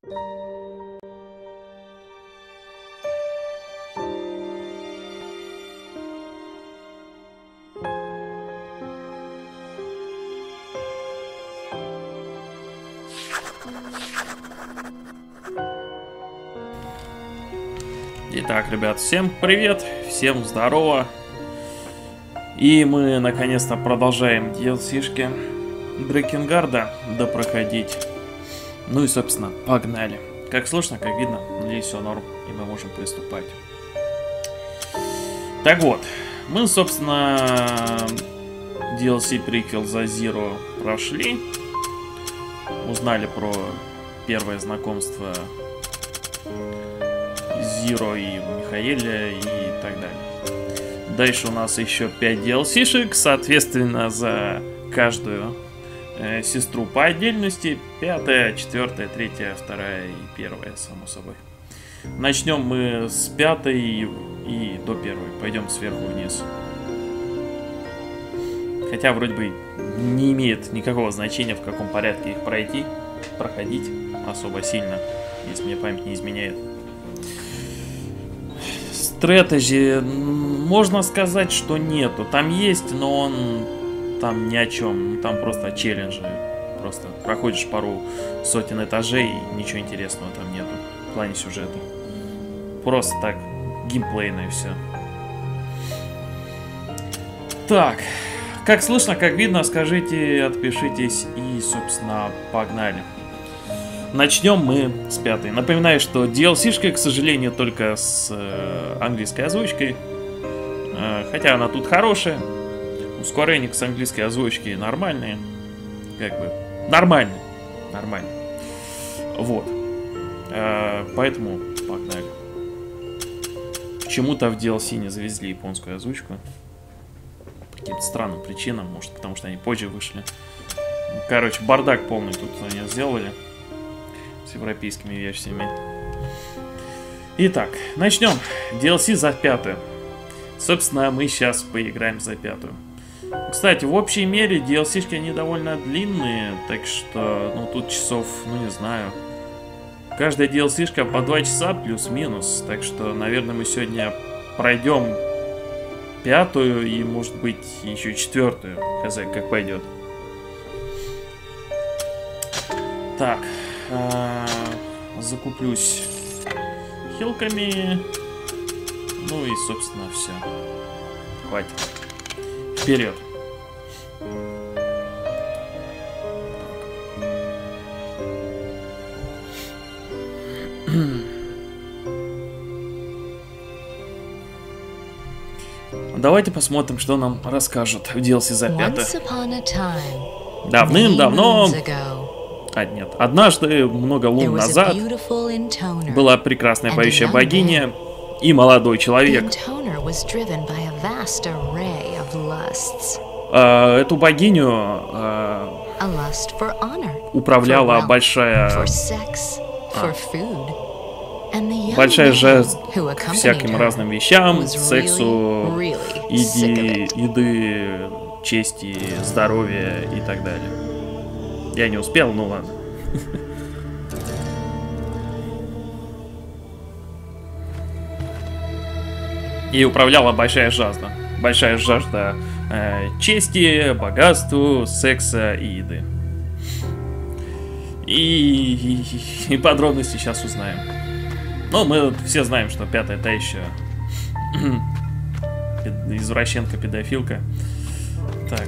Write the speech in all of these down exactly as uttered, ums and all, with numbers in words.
Итак, ребят, всем привет, всем здорово. И мы наконец-то продолжаем ди эл си-шки Дракенгарда допроходить. Ну и, собственно, погнали. Как слышно, как видно, здесь все норм, и мы можем приступать. Так вот, мы, собственно, ди эл си-приквел за Zero прошли. Узнали про первое знакомство Zero и Михаэля и так далее. Дальше у нас еще пять ди эл си-шек, соответственно, за каждую э, сестру по отдельности. Пятая, четвертая, третья, вторая и первая, само собой. Начнем мы с пятой и, и до первой. Пойдем сверху вниз. Хотя вроде бы не имеет никакого значения, в каком порядке их пройти, проходить особо сильно, если мне память не изменяет. Стратеги, можно сказать, что нету. Там есть, но он там ни о чем. Там просто челленджи. Просто проходишь пару сотен этажей и ничего интересного там нету в плане сюжета. Просто так, геймплейно и все. Так, как слышно, как видно, скажите, отпишитесь и, собственно, погнали. Начнем мы с пятой. Напоминаю, что ди эл си-шка, к сожалению, только с э, английской озвучкой. Э, хотя она тут хорошая. Ускорение с английской озвучки нормальные. Как бы нормально. Нормально. Вот. Э, поэтому погнали. Почему-то в ди эл си не завезли японскую озвучку. По каким-то странным причинам. Может, потому что они позже вышли. Короче, бардак полный тут они сделали. С европейскими версиями. Итак, начнем. ди эл си за пятую. Собственно, мы сейчас поиграем за пятую. Кстати, в общей мере ди эл си-шки они довольно длинные, так что, ну, тут часов, ну, не знаю. Каждая ди эл си-шка по два часа плюс-минус, так что, наверное, мы сегодня пройдем пятую и, может быть, еще четвертую. Хз, как пойдет. Так. Закуплюсь хилками. Ну и, собственно, все. Хватит. Вперед. Давайте посмотрим, что нам расскажут в ди эл си за пятое. Давным-давно... А, нет. Однажды, много лун назад, была прекрасная поющая богиня и молодой человек. А, эту богиню а, управляла большая... А, большая жесть к всяким разным вещам, сексу, еди, еды, чести, здоровья и так далее. Я не успел, ну ладно. И управляла большая жажда. Большая жажда э, чести, богатству, секса и еды. И, и, и подробности сейчас узнаем. Ну, мы все знаем, что пятая та еще извращенка-педофилка. Так.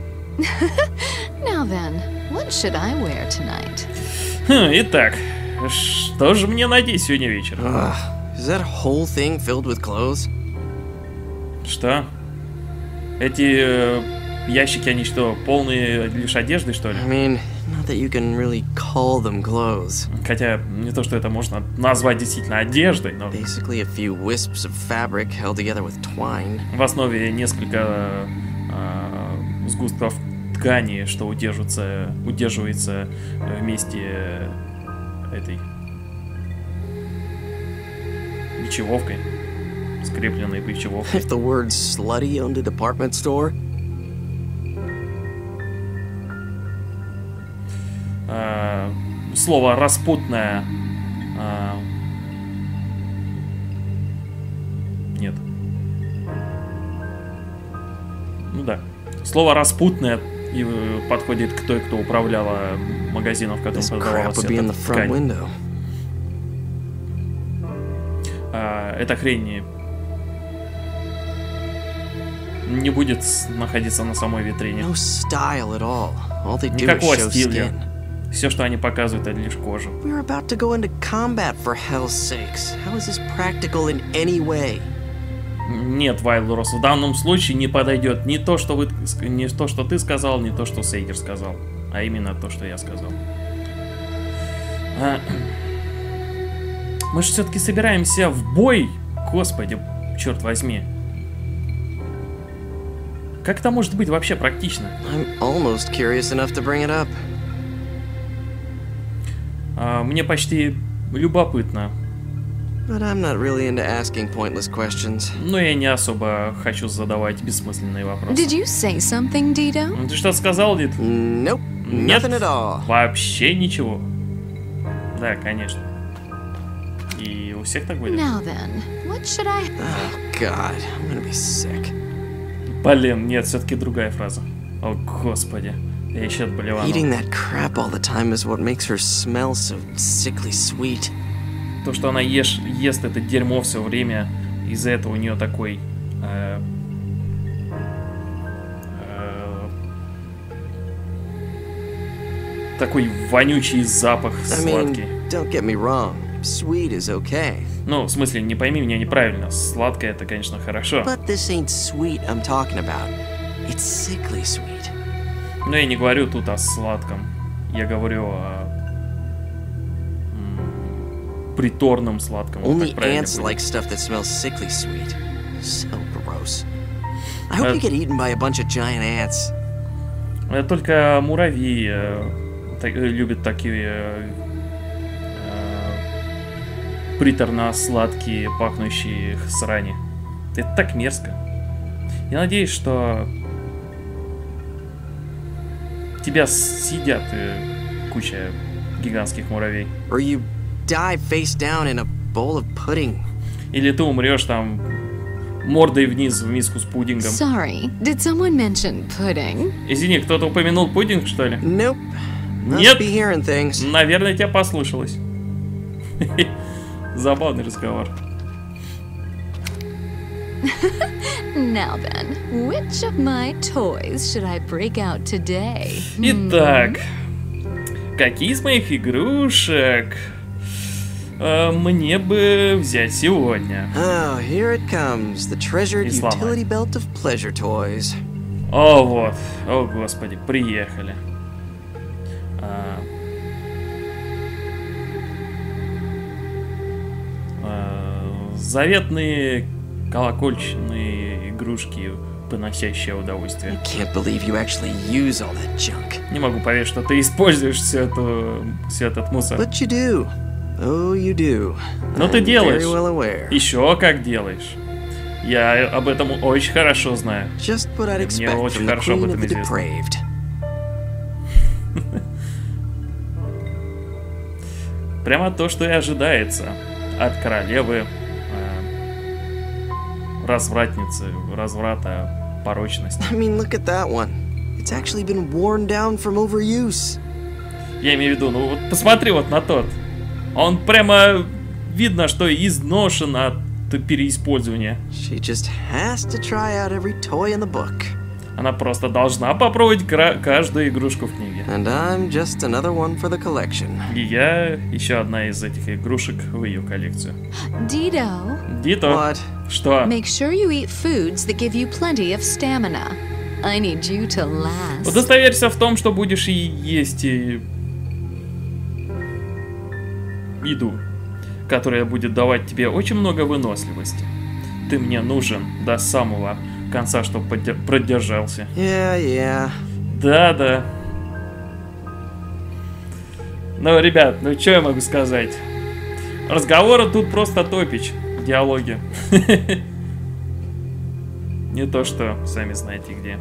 Now then, what should I wear tonight? Хм, итак, что же мне надеть сегодня вечером? Uh, is that whole thing filled with clothes? Что? Эти э, ящики, они что, полные лишь одежды, что ли? I mean, not that you can really call them clothes. Хотя, не то, что это можно назвать действительно одеждой, но... Basically a few wisps of fabric held together with twine. В основе несколько э, сгустков ткани, что удерживается, удерживается вместе этой бечевовкой, скрепленной бечевовкой. If the word slutty owned a department store. Слово распутное Нет. Ну да. Слово распутное и подходит к той, кто управляла магазином, в котором продавалась эта ткань. А, эта хрень не, не будет находиться на самой витрине. Никакого стиля. Все, что они показывают, это лишь кожу. Нет, Вайлдрос, в данном случае не подойдет ни то, что вы, не то, что ты сказал, ни то, что Сейгер сказал, а именно то, что я сказал. А... Мы же все-таки собираемся в бой, господи, черт возьми. Как это может быть вообще практично? А, мне почти любопытно. But I'm not really into asking pointless questions. Но я не особо хочу задавать бессмысленные вопросы. Did you say something, Dito? Ты что сказал, Дит? Nope, Нет, nothing at all. Вообще ничего. Да, конечно. И у всех так будет. Now then, what should I... Oh God, I'm gonna be sick. Блин, нет, все-таки другая фраза. О, господи. Я еще отблеванул. Eating that crap all the time is what makes her smell so sickly sweet. То, что она ешь, ест это дерьмо все время, из-за этого у нее такой э, э, такой вонючий запах сладкий. I mean, don't get me wrong, sweet is okay. Ну, в смысле, не пойми меня неправильно, сладкое это, конечно, хорошо. But this ain't sweet I'm talking about. It's sickly sweet. Но я не говорю тут о сладком, я говорю о приторном сладком. Only ants like stuff that smells sickly sweet. So gross. I hope you get eaten by a bunch of giant ants. Только муравьи э, так, любят такие э, э, приторно-сладкие, пахнущие срани. Это так мерзко. Я надеюсь, что тебя съедят э, куча гигантских муравей. Or you die face down in a bowl of pudding. Или ты умрешь там мордой вниз в миску с пудингом. Sorry, did someone mention pudding? Извини, кто-то упомянул пудинг, что ли? Nope. Нет. Be hearing things. Наверное, тебя послышалось. Забавный разговор. Now then, which of my toys should I break out today? Итак, какие из моих игрушек э, мне бы взять сегодня? Oh, here it comes, the treasured utility belt of pleasure toys. О, вот. О, господи, приехали. А, а, заветные колокольчные игрушки, приносящие удовольствие. I can't believe you actually use all that junk. Не могу поверить, что ты используешь все, эту, все этот мусор. But you do. Oh, you do. Но ты делаешь. Very well aware. Еще как делаешь. Я об этом очень хорошо знаю. Just what I'd Мне expect очень from the хорошо об queen этом of the известно. depraved. Прямо то, что и ожидается от королевы э, развратницы, разврата, порочности. I mean, look at that one. It's actually been worn down from overuse. Я имею в виду, ну вот посмотри вот на тот. Он прямо видно, что изношен от переиспользования. She just has to try out every toy in the book. Она просто должна попробовать каждую игрушку в книге. And I'm just another one for the collection. И я еще одна из этих игрушек в ее коллекцию. Dito. Дито. What? Что? Make sure you eat foods that give you plenty of stamina. I need you to last. Удостоверься в том, что будешь и есть и... еду, которая будет давать тебе очень много выносливости. Ты мне нужен до самого конца, чтобы продержался. Yeah, yeah. Да-да. Ну, ребят, ну что я могу сказать? Разговоры тут просто топич. Диалоги. Не то, что сами знаете где.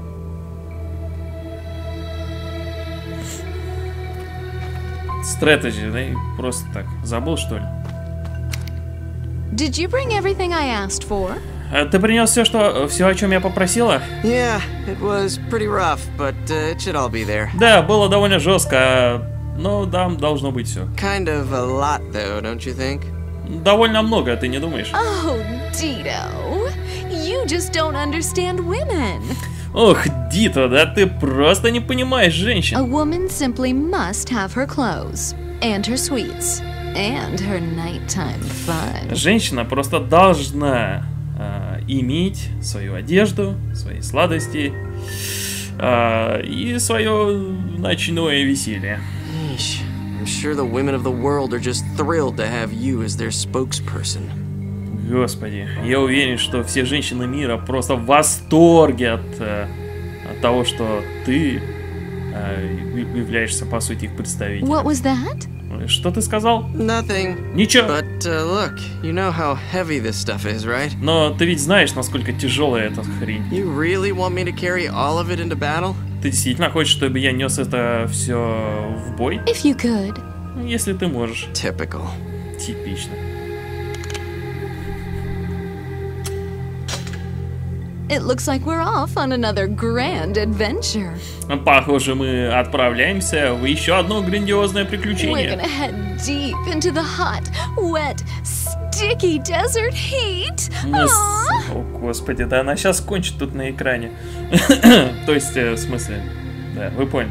Strategy, да? Просто так. Забыл, что ли? Did you bring everything I asked for? Ты принес все, что, все, о чем я попросила? Yeah, it was pretty rough, but uh, it should all be there. Да, было довольно жестко, но там должно быть все. Kind of a lot, though, don't you think? Довольно много, ты не думаешь? Oh, Dito, you just don't understand women. Ох, Дито, да ты просто не понимаешь A женщин. woman simply must have her clothes, and her sweets, and her nighttime fun. Женщина просто должна э, иметь свою одежду, свои сладости э, и свое ночное веселье. Yeesh. I'm sure the women of the world are just thrilled to have you as their spokesperson. Господи, я уверен, что все женщины мира просто в восторге от, э, от того, что ты э, являешься, по сути, их представителем. What was that? Что ты сказал? Nothing. Ничего. But uh, look, you know how heavy this stuff is, right? Но ты ведь знаешь, насколько тяжелая эта хрень. You really want me to carry all of it into battle? Ты действительно хочешь, чтобы я нес это все в бой? If you could. Если ты можешь. Typical. Типично. It looks like we're off on another grand adventure. Похоже, мы отправляемся в еще одно грандиозное We're приключение. gonna head deep into the hot, wet, sticky desert heat. Мы с- Aw. О, господи, да она сейчас кончит тут на экране. То есть, э, в смысле, да, вы поняли.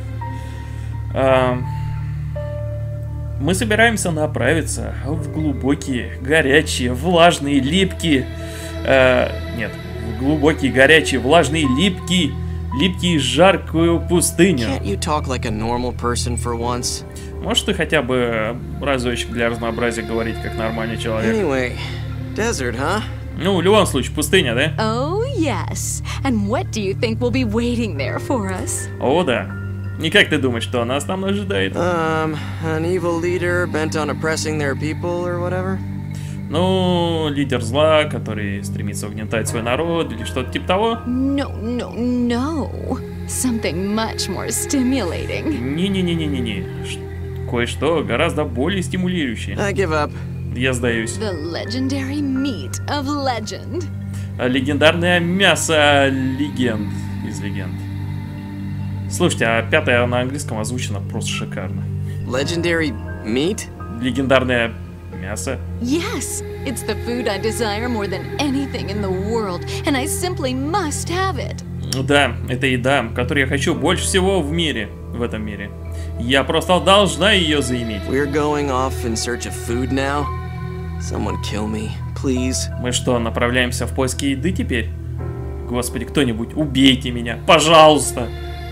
А, Мы собираемся направиться в глубокие, горячие, влажные, липкие... э, Нет, в глубокие, горячие, влажные, липкие, липкие, жаркую пустыню. Can't you talk like a normal person for once? Можешь ты хотя бы разочек для разнообразия говорить как нормальный человек? Anyway, desert, huh? Ну, в любом случае, пустыня, да? Oh, yes. And what do you think will be waiting there for us? О, да. И как ты думаешь, что нас там ожидает? Um, an evil leader bent on oppressing their people or whatever? Ну, лидер зла, который стремится угнетать свой народ или что-то типа того? No, no, no. Something much more stimulating. Не-не-не-не-не-не. Ш- Кое-что гораздо более стимулирующее. I give up. Я сдаюсь. The legendary meat of legend. Легендарное мясо легенд из легенд. Слушайте, а пятая на английском озвучена просто шикарно. Legendary meat? Легендарное мясо. Yes, it's the food I desire more than anything in the world, and I simply must have it. Да, это еда, которую я хочу больше всего в мире, в этом мире. Я просто должна ее заиметь. We're going off in search of food now? Someone kill me, please. Мы что, направляемся в поиски еды теперь? Господи, кто-нибудь, убейте меня, пожалуйста.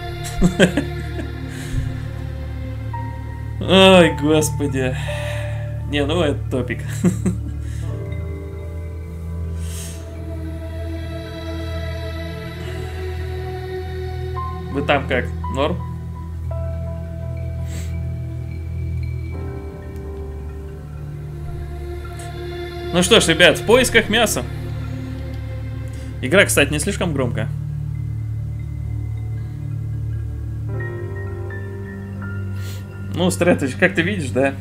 Ой, господи. Не, ну это топик. Вы там как? Норм? Ну что ж, ребят, в поисках мяса. Игра, кстати, не слишком громко. Ну, Стрэтэч, как ты видишь, да?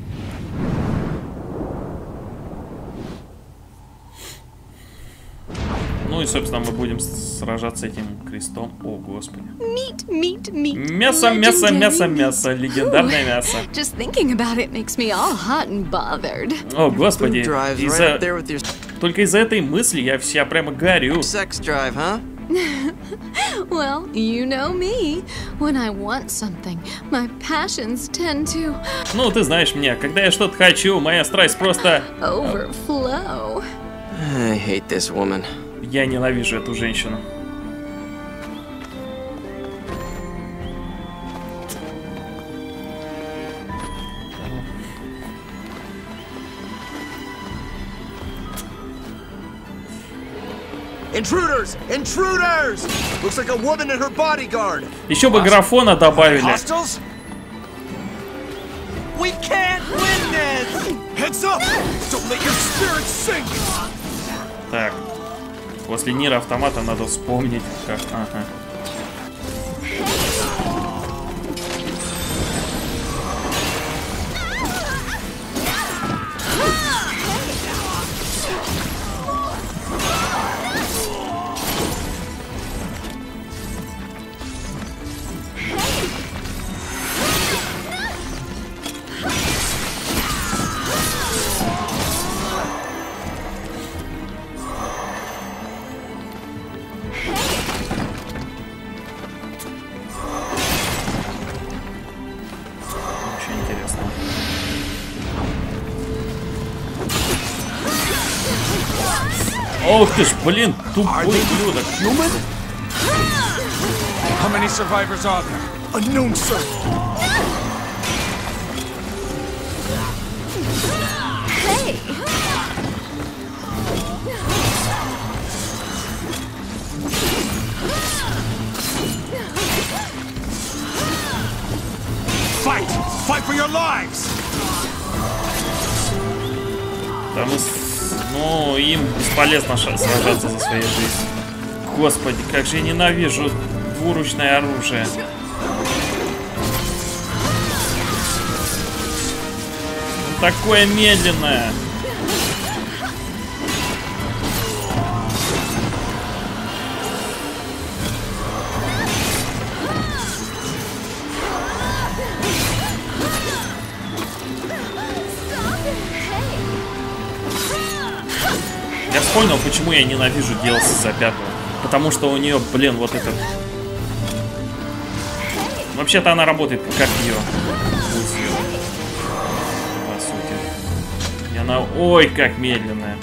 Ну и, собственно, мы будем сражаться этим крестом. О, господи. Meat, meat, meat. Мясо, мясо, legendary мясо, meat. мясо. Легендарное Ooh, мясо. Just thinking about it makes me all hot and bothered. О, господи. Food drives right Из-за... up there with your Только из-за этой мысли я вся прямо горю. sex drive, huh? Well, you know me. When I want something, my passions tend to Ну, ты знаешь меня, когда я что-то хочу, моя страсть просто... overflow. I hate this woman. Я ненавижу эту женщину. Intruders! Intruders! Looks like a woman and her bodyguard. Еще бы графона добавили. Hostiles? We can't win this! Heads up! Don't let your spirit sink! Так. После Нир Автомата надо вспомнить, как... Ага. Ох ты ж, блин, тупой ублюдок. How many survivors are there? Unknown, sir. Hey! Fight! Fight for your lives! Там из... Ну, им бесполезно сражаться за свою жизнь. Господи, как же я ненавижу двуручное оружие. Такое медленное. Я вспомнил, почему я ненавижу ди эл си за пятого. Потому что у нее, блин, вот это... Вообще-то она работает как ее. По сути. И она, ой, как медленная.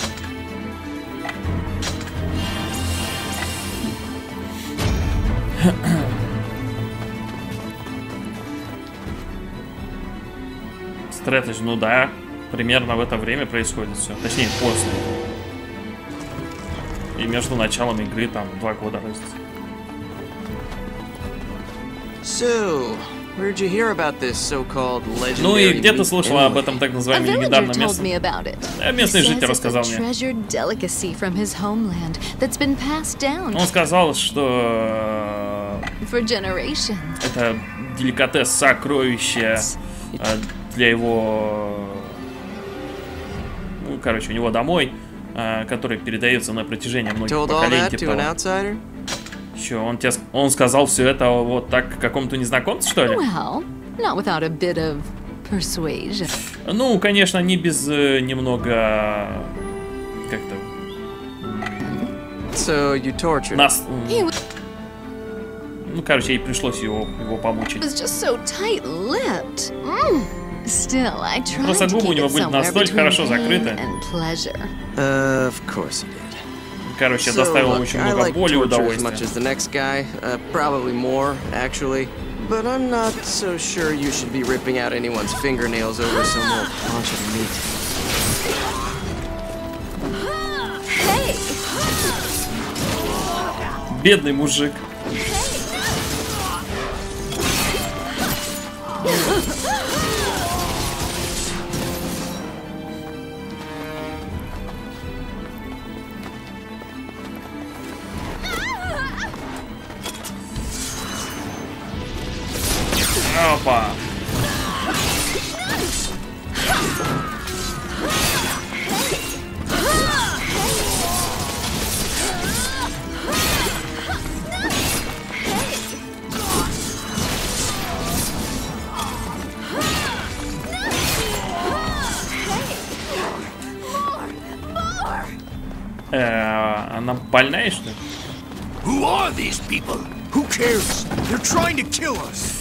Стратеж, ну да. Примерно в это время происходит все. Точнее, после. И между началом игры там два года разница. So, where'd you hear about this so-called legendary? Ну и где ты слышала об этом так A называемом villager легендарном told месте? me about it. Да, местный He житель says it's рассказал a мне. treasured delicacy from his homeland that's been passed down Он сказал, что for generations. это деликатес, сокровище э, для его... Ну, короче, у него домой, э, который передается на протяжении многих Told all поколений. that to Типа an того. outsider? Чё, он, тебе, он сказал все это вот так какому-то незнакомцу, что ли? Well, not without a bit of persuasion. Ну, конечно, не без э, немного... Как-то... So you tortured him. Нас... He was Ну, короче, ей пришлось его, его помучить. just so tight-lipped. Mm. Still, I tried Просто to губы у keep него it были somewhere настолько between хорошо pain закрыты. and pleasure. Uh, of course you did. Короче, So, доставил look, очень I много like боли и torture as much удовольствия. as the next guy, uh, probably more, actually. But I'm not so sure you should be ripping out anyone's fingernails over some old haunch of meat. Hey! Бедный мужик. Опа. Э, она больная, что ли? Who are these people? Who cares? They're trying to kill us.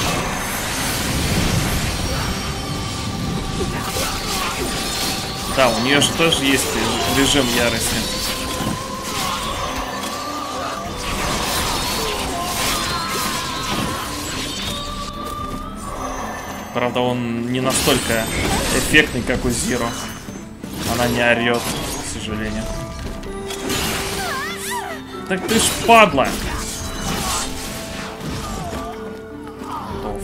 Да, у нее же тоже есть режим ярости. Правда, он не настолько эффектный, как у Зиро. Она не орет, к сожалению. Так ты ж падла! Готов.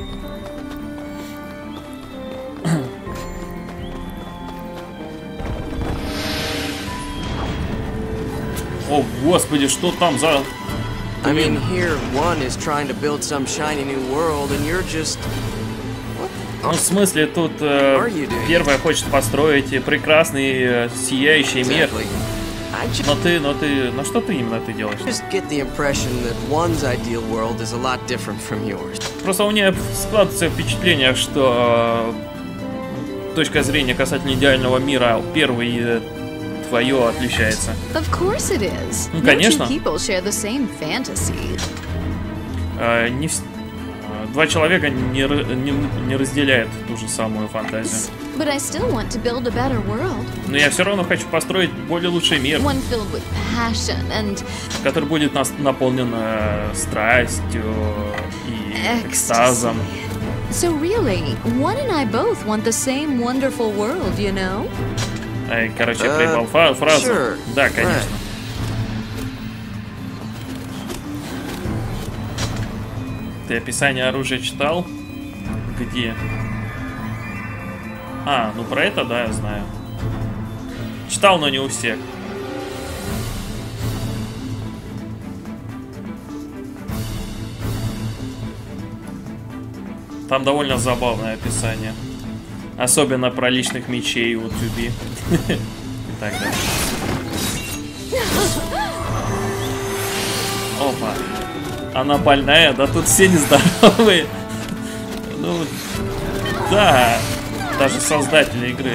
О, господи, что там за... I mean, here one is trying to build some shiny new world, and you're just... Ну, в смысле, тут э, первая хочет построить прекрасный, э, сияющий мир. Exactly. I ju- Но ты, но ты, ну что ты именно ты делаешь? just get the impression that one's ideal world is a lot different from yours. Просто у меня складывается впечатление, что э, точка зрения касательно идеального мира первый э, твое отличается. Of course it is. Ну, No two конечно. people share the same fantasy. Э, не вс- э, Два человека не, р- не, не разделяют ту же самую фантазию. But I still want to build a better world. Но я все равно хочу построить более лучший мир, One filled with passion and который будет нас наполнен э, страстью и экстазом. so really, One and I both want the same wonderful world, you know? Эй, короче, я проебал фа- фразу. sure. Да, конечно. Ты описание оружия читал? Где? А, ну про это, да, я знаю. Читал, но не у всех. Там довольно забавное описание. Особенно про личных мечей у Тюби. И так далее. Опа. Она больная, да тут все нездоровые. Ну, да. Даже создатели игры.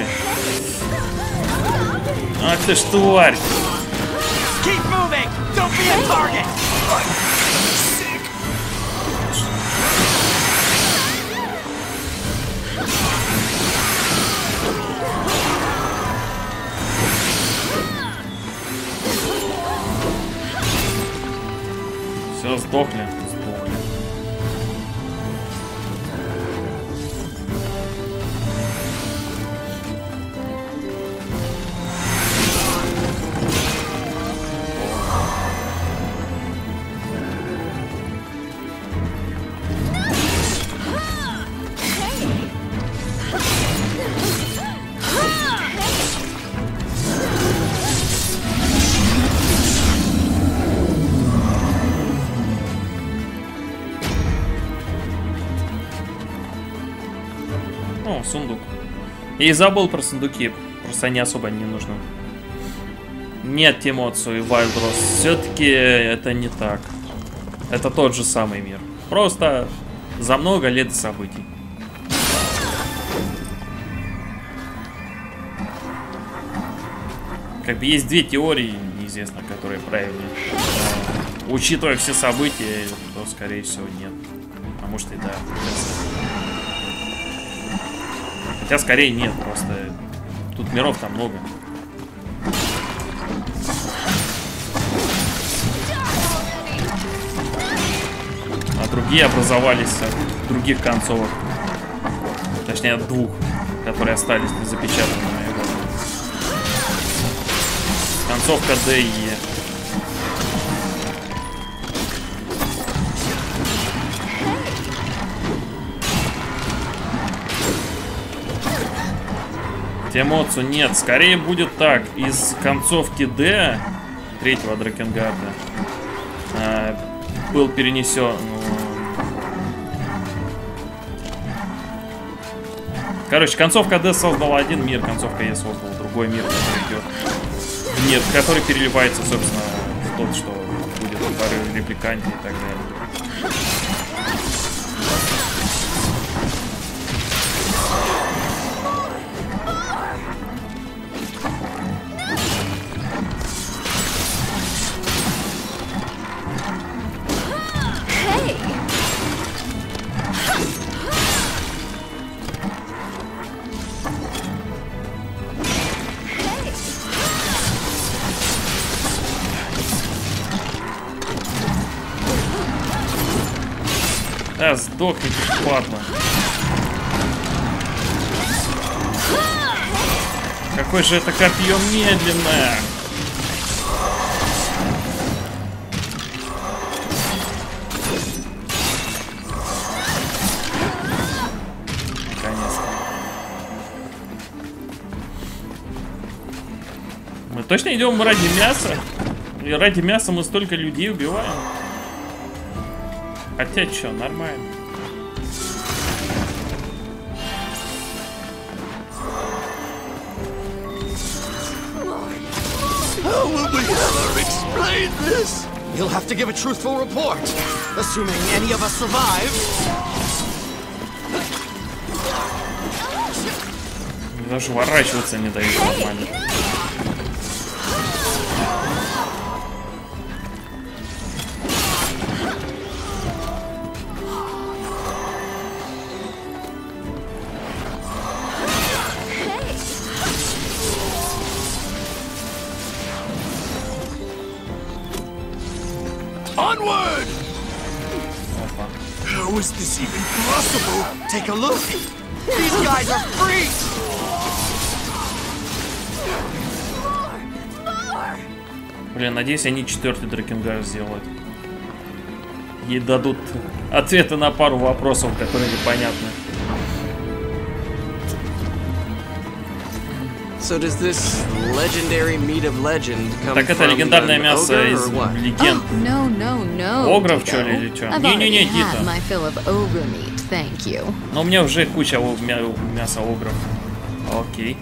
Ах ты ж тварь. Keep moving! Don't be a target! Все, сдохли. Сдохли. О, сундук. Я и забыл про сундуки. Просто они особо не нужны. Нет, Тимоцу и Вайлдрос. Все-таки это не так. Это тот же самый мир. Просто за много лет событий. Как бы есть две теории, неизвестно, которые правильнее. Но, учитывая все события, то скорее всего нет. А может и да. Хотя скорее нет, просто тут миров там много. А другие образовались от других концовок. Точнее от двух, которые остались незапечатанными. Концовка Д и Е. Тимоцу нет, скорее будет так. Из концовки Д третьего Дракенгарда э, был перенесен. Короче, концовка Д создала один мир, концовка Е создала другой мир, который идет. Мир, который переливается, собственно, в тот, что будет в репликанте и так далее. Да, сдохните, падла. Какое же это копье медленное. Наконец-то. Мы точно идем ради мяса? И ради мяса мы столько людей убиваем? Хотя что, нормально. How will we ever explain this? You'll have to give a truthful report, assuming any of us survive. Даже ворачиваться не дают нормально. Onward! Опа. How is this even possible? Take a look. These guys are freaks. Блин, надеюсь, они четвертый Дракенгард сделают. Ей дадут ответы на пару вопросов, которые непонятны. So does this legendary meat of legend come Так это from легендарное an мясо ogre из or what? легенд. Oh, no, no, no. Огров, Ditto. что ли, или что? I've Не-не-не, already had Дита. my fill of ogre meat, thank you. Но у меня уже куча о- мя- мяса огров. Окей.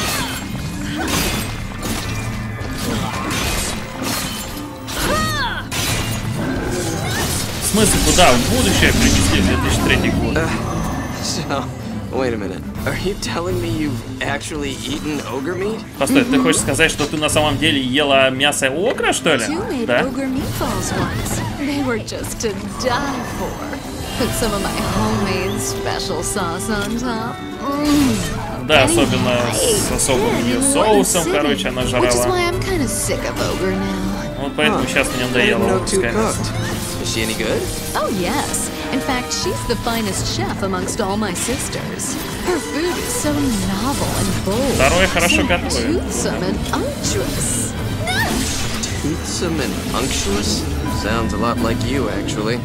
В смысле, куда? В будущее принесли две тысячи третий год. So, wait a minute. Are you telling me you've actually eaten ogre meat? Постой, ты хочешь сказать, что ты на самом деле ела мясо огра, что ли? You made Да? ogre meatballs once. They were just to die for. Put some of my homemade special sauce on top. Mm. Да, особенно с особым Then ее in соусом, one короче, sitting, она Which is жрала. why I'm kind of sick of ogre now. Вот поэтому сейчас мне I didn't надоело know огрское too мясо. cooked. Is she any good? Oh, yes. In fact, she's the finest chef amongst all my sisters. Her food is so novel and bold. Второе хорошо so готовит. toothsome and unctuous. Toothsome and unctuous? Sounds a lot like you, actually.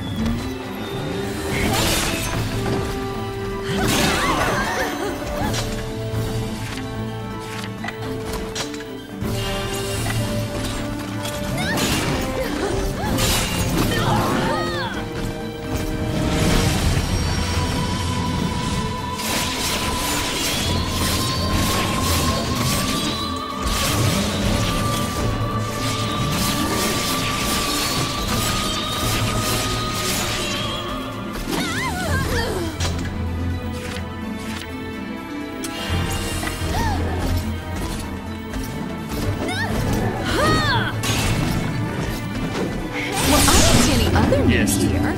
Well, I don't see any other meat Yes. here.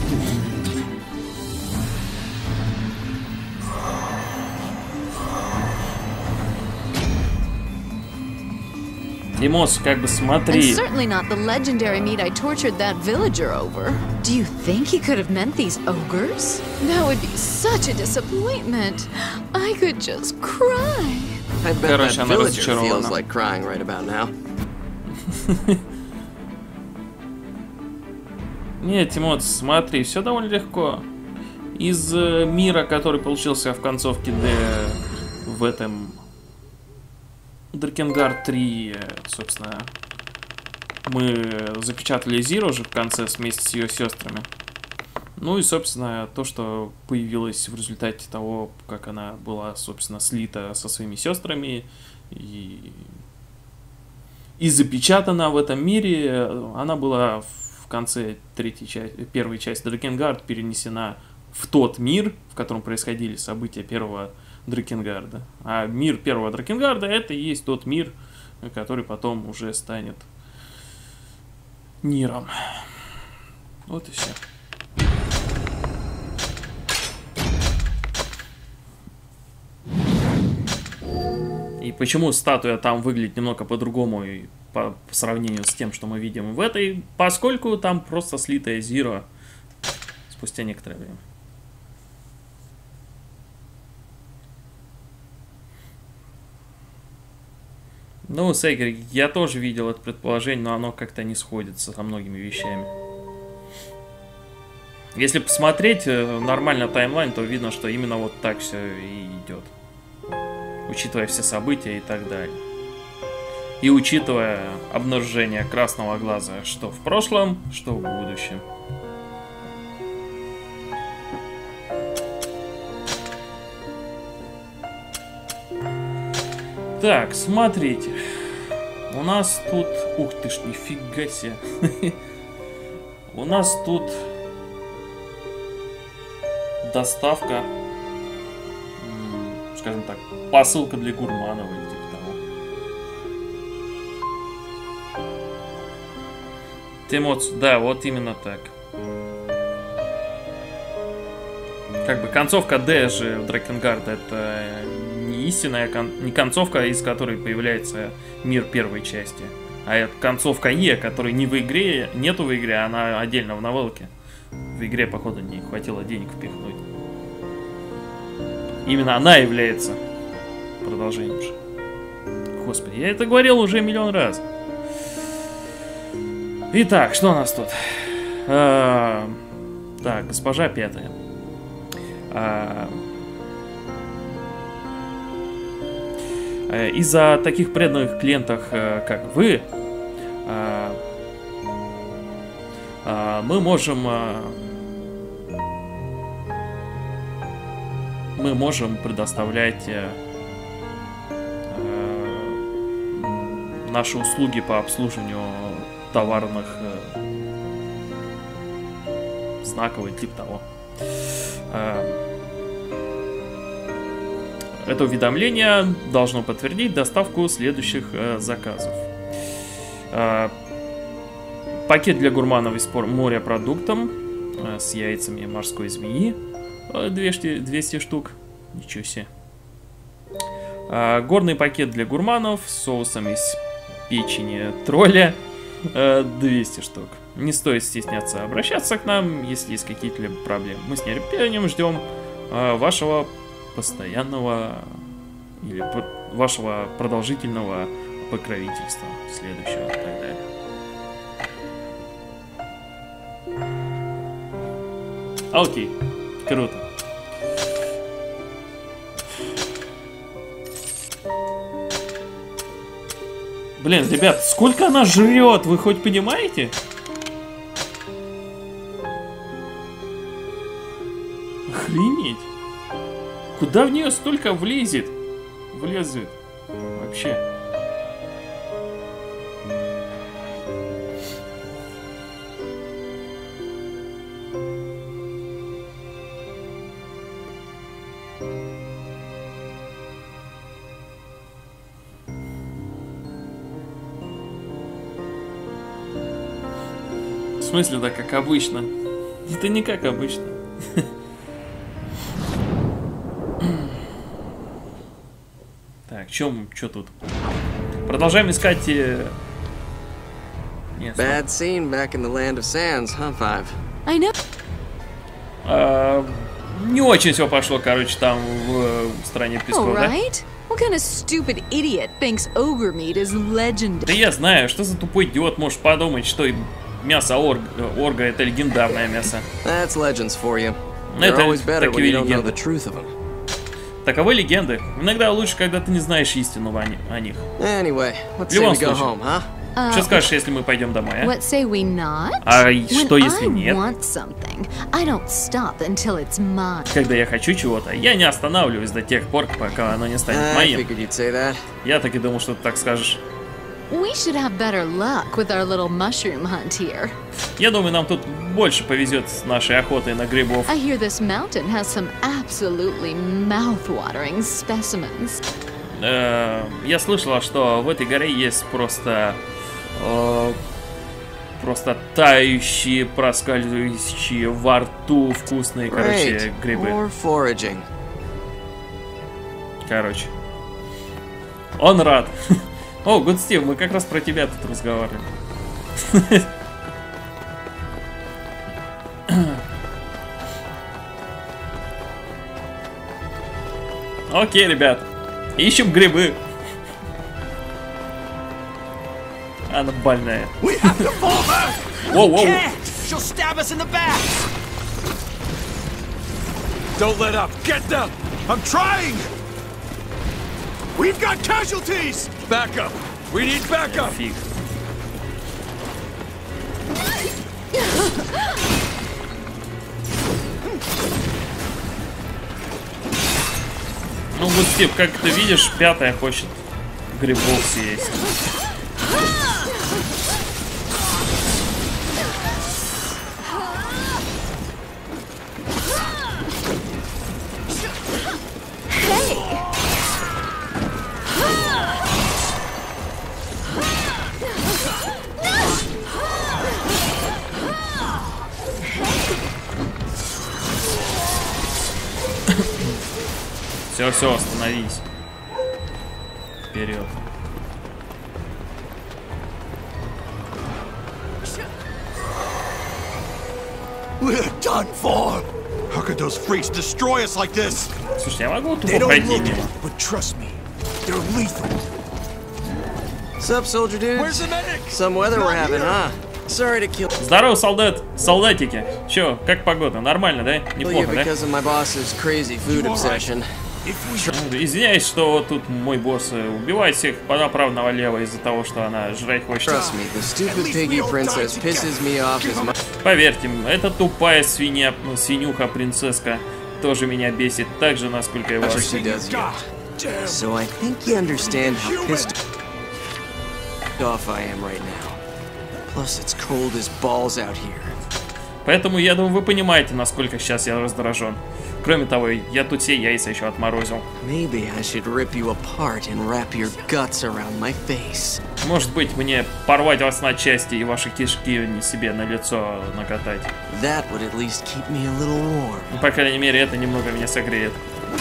Тимос, как бы And смотри. certainly not the legendary meat I tortured that villager over. Do you think he could have meant these ogres? That would be such a disappointment. I could just cry. I bet Короче, that она villager разочарована. feels like crying right about now. Нет, Тимот, смотри, все довольно легко. Из э, мира, который получился в концовке Д в этом Дракенгард три, э, собственно, мы запечатали Зиро уже в конце вместе с ее сестрами. Ну и, собственно, то, что появилось в результате того, как она была, собственно, слита со своими сестрами и, и запечатана в этом мире, она была в конце третьей части, первой части Дракенгард перенесена в тот мир, в котором происходили события первого Дракенгарда. А мир первого Дракенгарда — это и есть тот мир, который потом уже станет Ниром. Вот и все. И почему статуя там выглядит немного по-другому и по, по сравнению с тем, что мы видим в этой, поскольку там просто слитая Зиро спустя некоторое время. Ну, Сейгер, я тоже видел это предположение, но оно как-то не сходится со многими вещами. Если посмотреть нормально таймлайн, то видно, что именно вот так все и идет. Учитывая все события и так далее. И учитывая обнаружение красного глаза что в прошлом, что в будущем. Так, смотрите. У нас тут... Ух ты ж, нифига себе. У нас тут... доставка... Скажем так, посылка для гурманов или типа того. Тимоц, да, вот именно так. Как бы концовка Д же в Дракенгард — это не истинная, кон... не концовка, из которой появляется мир первой части. А это концовка Е, которой не в игре, нету в игре, она отдельно в новелке. В игре, походу, не хватило денег впихнуть. Именно она является продолжением же. Господи, я это говорил уже миллион раз. Итак, что у нас тут? А, так, госпожа пятая. А, из-за таких преданных клиентов, как вы, а, а, мы можем... А, мы можем предоставлять а, а, наши услуги по обслуживанию товарных э, знаков и типа того. Э, это уведомление должно подтвердить доставку следующих э, заказов. Э, пакет для гурманов из морепродуктом э, с яйцами морской змеи. Э, двести, двести штук. Ничего себе. Э, горный пакет для гурманов с соусом из печени тролля. двести штук. Не стоит стесняться обращаться к нам, если есть какие-то проблемы. Мы с нетерпением ждем э, вашего постоянного или по вашего продолжительного покровительства, следующего и так далее. Окей, круто. Блин, ребят, сколько она жрет, вы хоть понимаете? Охренеть. Куда в нее столько влезет? Влезет. Вообще. В смысле, да, как обычно? Это не как обычно. Так, чем, что тут? Продолжаем искать... Э... Нет, Bad scene back in the land of sands, huh, Five? I know. А, не очень все пошло, короче, там в, в стране песков, да? Right? What kind of stupid idiot thinks ogre meat is legendary? Да я знаю, что за тупой идиот может подумать, что мясо орг, орга это легендарное мясо. That's legends for you. Это такие легенды. Таковы легенды. Иногда лучше, когда ты не знаешь истину о них. Anyway, let's в любом say we go случае. home, huh? Uh, Что скажешь, если мы пойдем домой, а? What say we not? А When что, если I нет? want something, I don't stop until it's mine. Когда я хочу чего-то, я не останавливаюсь до тех пор, пока оно не станет I моим. figured you'd say that. Я так и думал, что ты так скажешь. We should have better luck with our little mushroom hunt here. Я думаю, нам тут больше повезет с нашей охотой на грибов. I hear this mountain has some absolutely mouth-watering specimens. Э, я слышала, что в этой горе есть просто... э, просто тающие, проскальзывающие во рту вкусные, короче, Great. грибы. Or foraging. Короче. Он рад. О, Good Steve, мы как раз про тебя тут разговариваем. Окей, ребят. Ищем грибы. Она больная. Воу-воу. She'll stab us in the back. Don't let up. Get them. I'm trying. We've got casualties. Back up. We need backup. Фиг. Ну, вот, Стив, как ты видишь, пятая хочет грибов съесть. Все, все, остановись. Вперед. We're done for. How could those freaks destroy us like this? Слушайте, я могу They тупо don't пройти look мимо? it, but trust me, they're lethal. Sup, soldier dudes? Where's the medic? Some weather we're having, huh? Sorry to kill Здорово, солдат, солдатики. Чё, как погода? Нормально, да? you Неплохо, да? because of my boss's crazy food obsession. If we Извиняюсь, что вот тут мой босс убивает всех направо-налево из-за того, что она жрать хочет. Trust me, the stupid piggy princess pisses me off as much. Поверьте, эта тупая свинья, свинюха принцесска тоже меня бесит так же, насколько и вас. She does you. God damn. So I think you understand how pissed off I am right now. Plus, it's cold as balls out here. Поэтому, я думаю, вы понимаете, насколько сейчас я раздражен. Кроме того, я тут все яйца еще отморозил. Maybe I should rip you apart and wrap your guts around my face. Может быть, мне порвать вас на части и ваши кишки не себе на лицо накатать. That would at least keep me a little warm. Ну, по крайней мере, это немного меня согреет.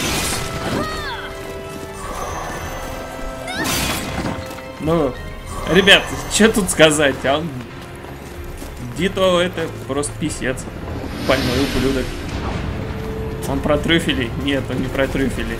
Ну, ребят, что тут сказать? А он... Дито это просто писец. Больной ублюдок. Он про трюфели? Нет, он не про трюфели.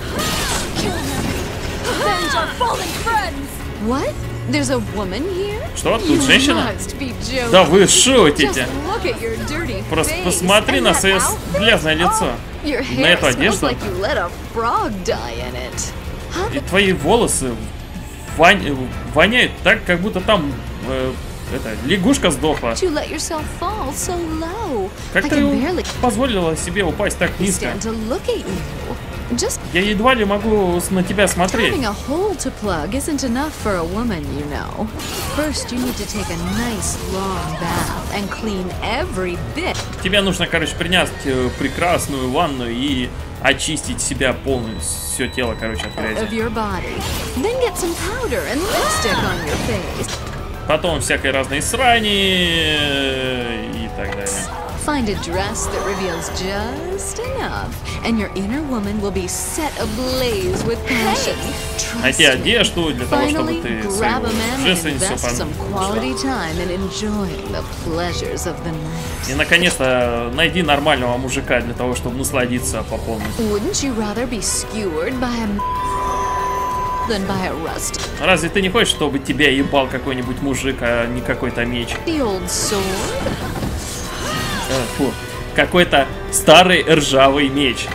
Avenge our fallen friends! What? There's a woman here? Что, You тут женщина? must be joking. Да вы Just шутите! look at your dirty Просто face посмотри and на that свое outfit. грязное лицо. Oh, your На hair эту smells одежду. like you let a frog die in it. How И твои волосы вонь- воняют так, как будто там э, это, лягушка сдохла. did you let yourself fall so low? Как I ты can barely позволила себе упасть так низко? stand to look at you. Just Я едва ли могу на тебя смотреть. having a hole to plug isn't enough for a woman, you know. First, you need to take a nice long bath and clean every bit Тебе нужно, короче, принять э, прекрасную ванну и очистить себя полностью, все тело, короче, от of грязи. your body. Then get some powder and lipstick on your face. Потом всякой разной срани э, и так далее. Find a dress that reveals just enough, and your inner woman will be set ablaze with passion. Найти Trust me. одежду для того, чтобы Finally, ты grab a свою man and женственницу invest some quality time in enjoying the pleasures of the night. И, наконец-то, найди нормального мужика для того, чтобы насладиться по полной. Wouldn't you rather be skewered by a m- than by a rusty Разве ты не хочешь, чтобы тебя ебал какой-нибудь мужик, а не какой-то меч? old sword? Э, фу, какой-то старый ржавый меч.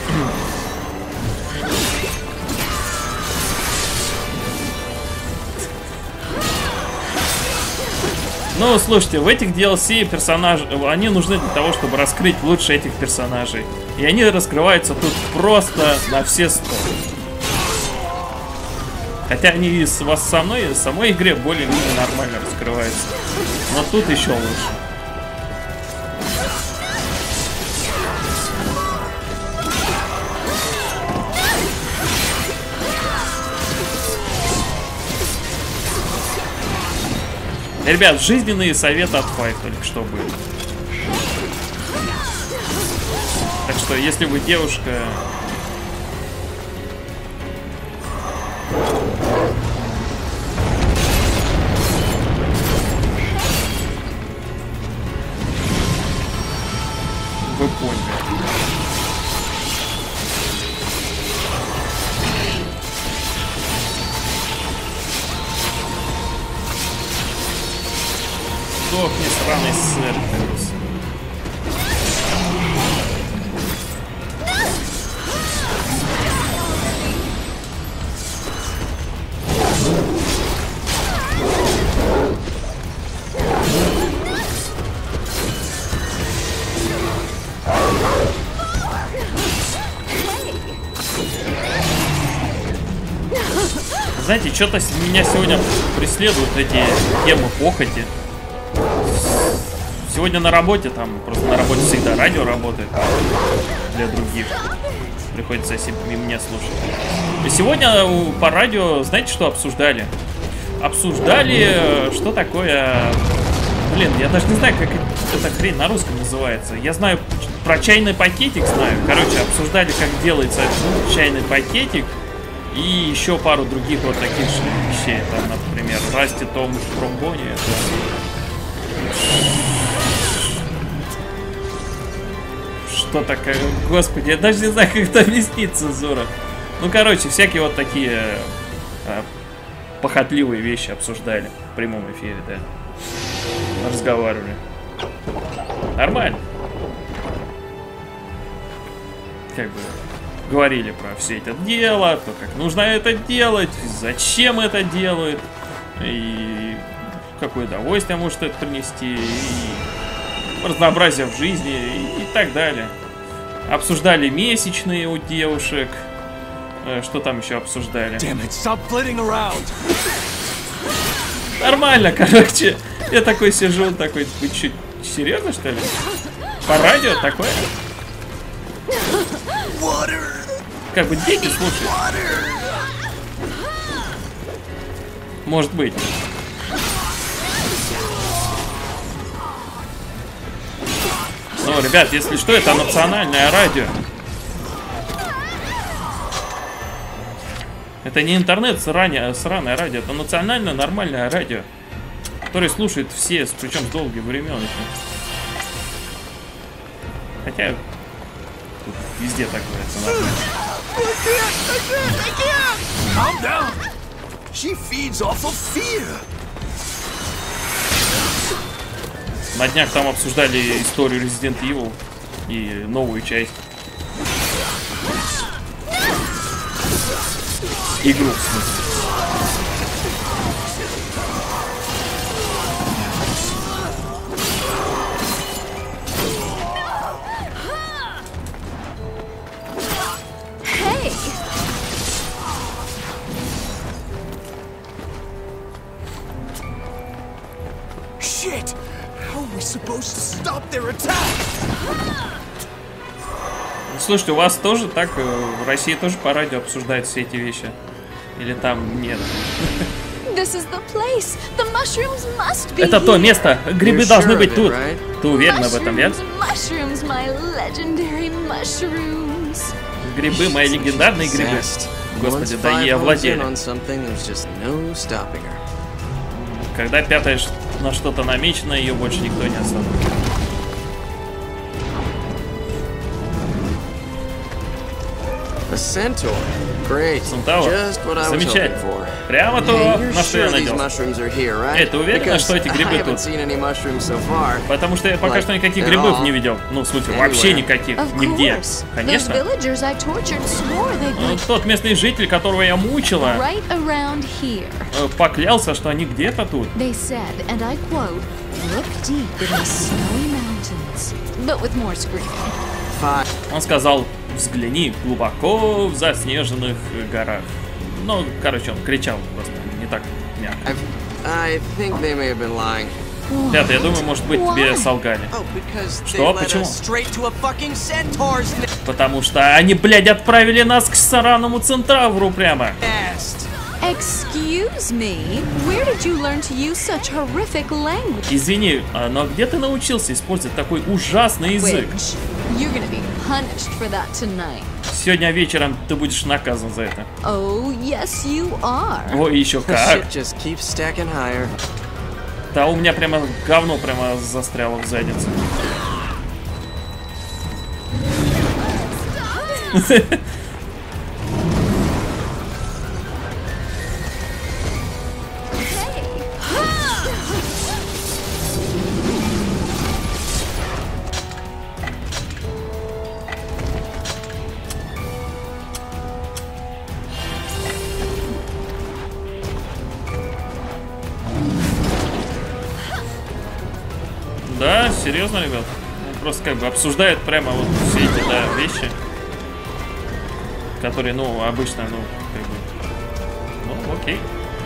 Ну, слушайте, в этих ди эл си персонажи, они нужны для того, чтобы раскрыть лучше этих персонажей. И они раскрываются тут просто на все сто. Хотя они с вас со мной, в самой игре более-менее нормально раскрываются. Но тут еще лучше. Ребят, жизненные советы от Five только что были. Так что, если вы девушка... Вы поняли. Сдохни, сраный сэр. Знаете, что-то меня сегодня преследуют эти темы похоти. Сегодня на работе, там просто на работе всегда радио работает для других. Приходится себе меня слушать. И сегодня по радио, знаете, что обсуждали? Обсуждали, что такое... Блин, я даже не знаю, как эта хрень на русском называется. Я знаю про чайный пакетик, знаю. Короче, обсуждали, как делается чайный пакетик. И еще пару других вот таких вещей. Там, например, Расти Том в тромбоне. что такое? Господи, я даже не знаю, как это объяснить, цензура. Ну, короче, всякие вот такие а, похотливые вещи обсуждали в прямом эфире, да. Разговаривали. Нормально. Как бы говорили про все это дело, то, как нужно это делать, зачем это делают, и какое удовольствие может это принести, и разнообразие в жизни, и, и так далее. Обсуждали месячные у девушек. Что там еще обсуждали? Нормально, короче. Я такой сижу, такой, вы что, серьезно, что ли? По радио такое? Как бы дети слушают. Может быть. Ну, ребят, если что, это национальное радио. Это не интернет, сраное, сраное радио. Это национальное нормальное радио, которое слушают все, причем с долгих времен еще. Хотя тут везде такое, это нормально. На днях там обсуждали историю Resident Evil и новую часть. Игру, в смысле. Hey. Shit! How are we supposed to stop their attack? Слушайте, у вас тоже так, в России тоже по радио обсуждают все эти вещи? Или там нет? Это то место, грибы должны быть тут. Ты уверена в этом, нет? Грибы, мои легендарные грибы. Господи, да я овладели. Когда пятая на что-то намечено, ее больше никто не остановит. Centaur. Great. Центавр. Замечательно. Прямо то, на что я надеялся. Эй, ты уверена, что эти грибы тут? Потому что я пока что никаких грибов не видел. Ну, в смысле, вообще никаких. Нигде. Конечно. Ну, тот местный житель, которого я мучила, поклялся, что они где-то тут. Он сказал, взгляни глубоко в заснеженных горах. Ну, короче, он кричал просто не так мягко. Пятый, я думаю, может быть, тебе солгали. Что? Почему? Потому что они, блядь, отправили нас к сараному Центавру прямо. Excuse me, where did you learn to use such horrific language? Извини, но где ты научился использовать такой ужасный язык? You're gonna be punished for that tonight. Сегодня вечером ты будешь наказан за это. Oh, yes, you are. О, еще как. Да, у меня прямо говно прямо застряло в заднице. Да, серьезно, ребят? Он просто как бы обсуждает прямо вот все эти, да, вещи, которые, ну, обычно, ну, как бы, ну, окей.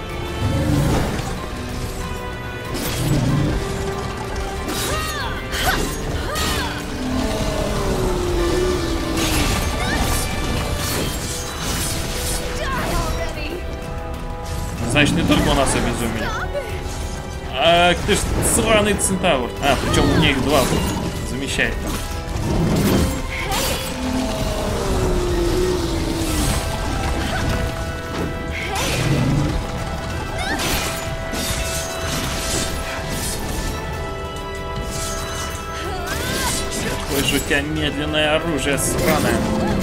Значит, не только у нас обезумели. Ах ты ж сраный Центавр. А, причем у меня их два было. Замечательно. Какой жутик. Сука, медленное оружие сраное.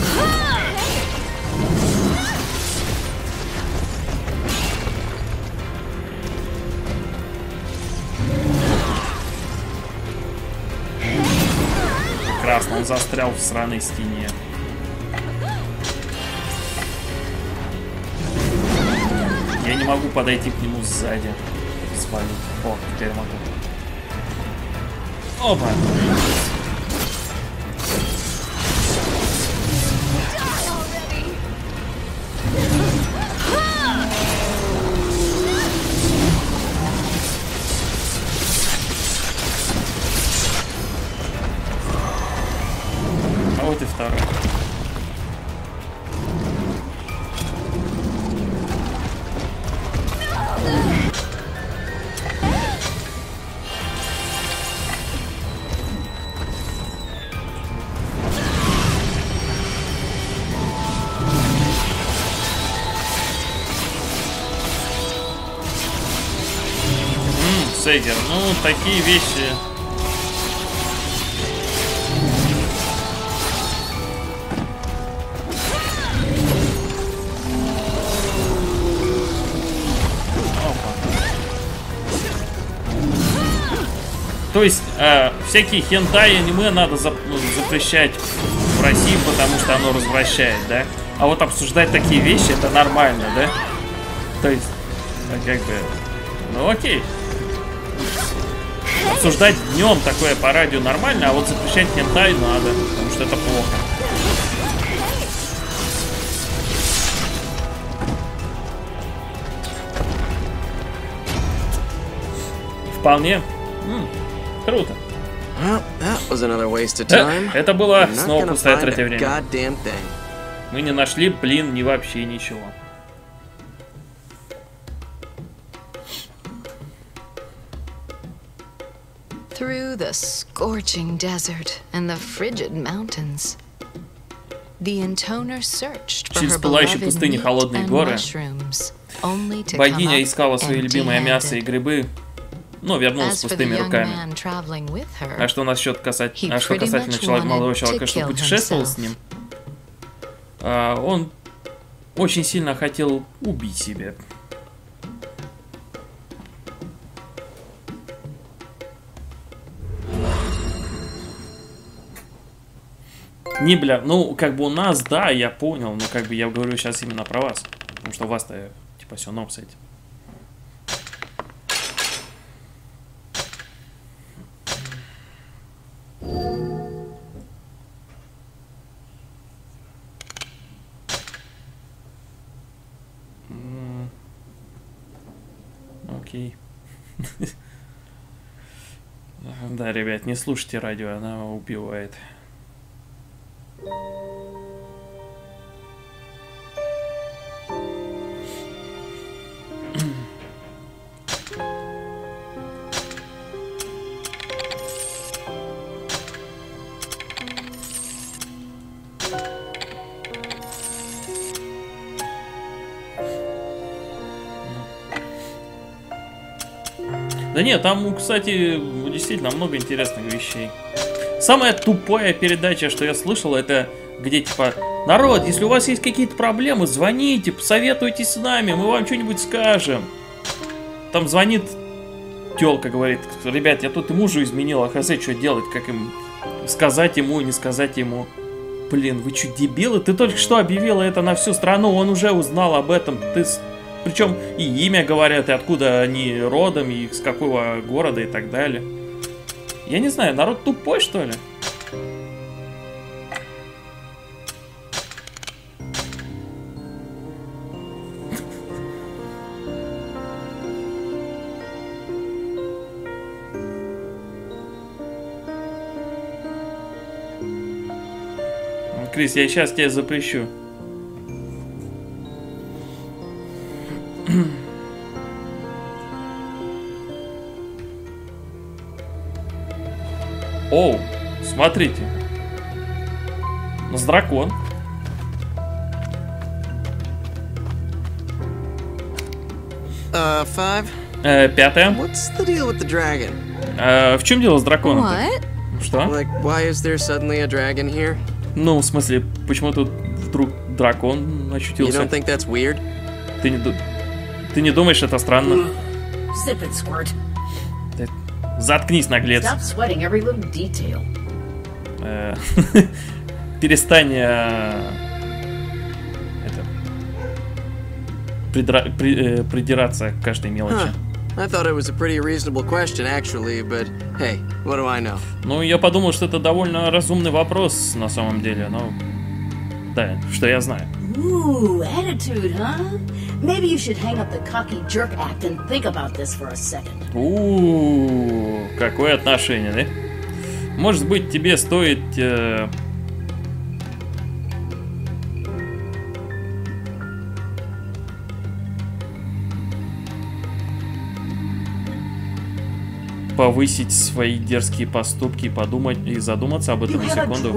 Прекрасно, он застрял в сраной стене. Я не могу подойти к нему сзади. Свалить. О, теперь могу. Опа! А вот и второй. Сейгер, ну такие вещи. То есть э, всякие хентай аниме надо зап запрещать в России, потому что оно развращает, да? А вот обсуждать такие вещи это нормально, да? То есть, как бы, ну окей. Обсуждать днем такое по радио нормально, а вот запрещать хентай надо, потому что это плохо. Вполне. М-м, круто. Э, это было снова пустое тратя время. Мы не нашли, блин, ни вообще ничего. Through the scorching desert and the frigid mountains, the intoner searched for her beloved meat and mushrooms, only to come богиня искала up свои любимые мясо и empty-handed. грибы, но вернулась с As for the пустыми young руками. man traveling with her, А что насчет касать... he а что pretty касательно much человека, молодого wanted человека, to что kill путешествовал с himself. ним, а, он очень сильно хотел убить себя. Не, бля, ну, как бы у нас, да, я понял, но как бы я говорю сейчас именно про вас. Потому что у вас-то, типа, все норм с этим. М, Окей. Да, ребят, не слушайте радио, она убивает. Да нет, там, кстати, действительно много интересных вещей. Самая тупая передача, что я слышал, это где типа: народ, если у вас есть какие-то проблемы, звоните, посоветуйтесь с нами, мы вам что-нибудь скажем. Там звонит тёлка, говорит: ребят, я тут и мужу изменил, а хз, что делать, как им сказать ему, не сказать ему. Блин, вы что, дебилы? Ты только что объявила это на всю страну, он уже узнал об этом. Ты... Причем и имя говорят, и откуда они родом, и с какого города, и так далее. Я не знаю, народ тупой, что ли? Крис, я сейчас тебя запрещу. Оу, смотрите. У нас дракон. Uh, five. Э, пятое. What's the deal with the dragon? Э, в чем дело с драконом? What? Что? Like, why is there suddenly a dragon here? Ну, в смысле, почему тут вдруг дракон очутился? You don't think that's weird? Ты не, ты не думаешь, это странно? Zip it, Squirt. Ты... Заткнись, наглец. Stop sweating every little detail. Перестань это придра... при... придираться к каждой мелочи. Huh. I thought it was a pretty reasonable question, actually, but hey, what do I know? Ну, я подумал, что это довольно разумный вопрос на самом деле, но да, что я знаю. Ooh, attitude, huh? Maybe you should hang up the cocky jerk act and think about this for a second. У, какое отношение, да? Может быть, тебе стоит э... повысить свои дерзкие поступки и подумать и задуматься об этом на секунду.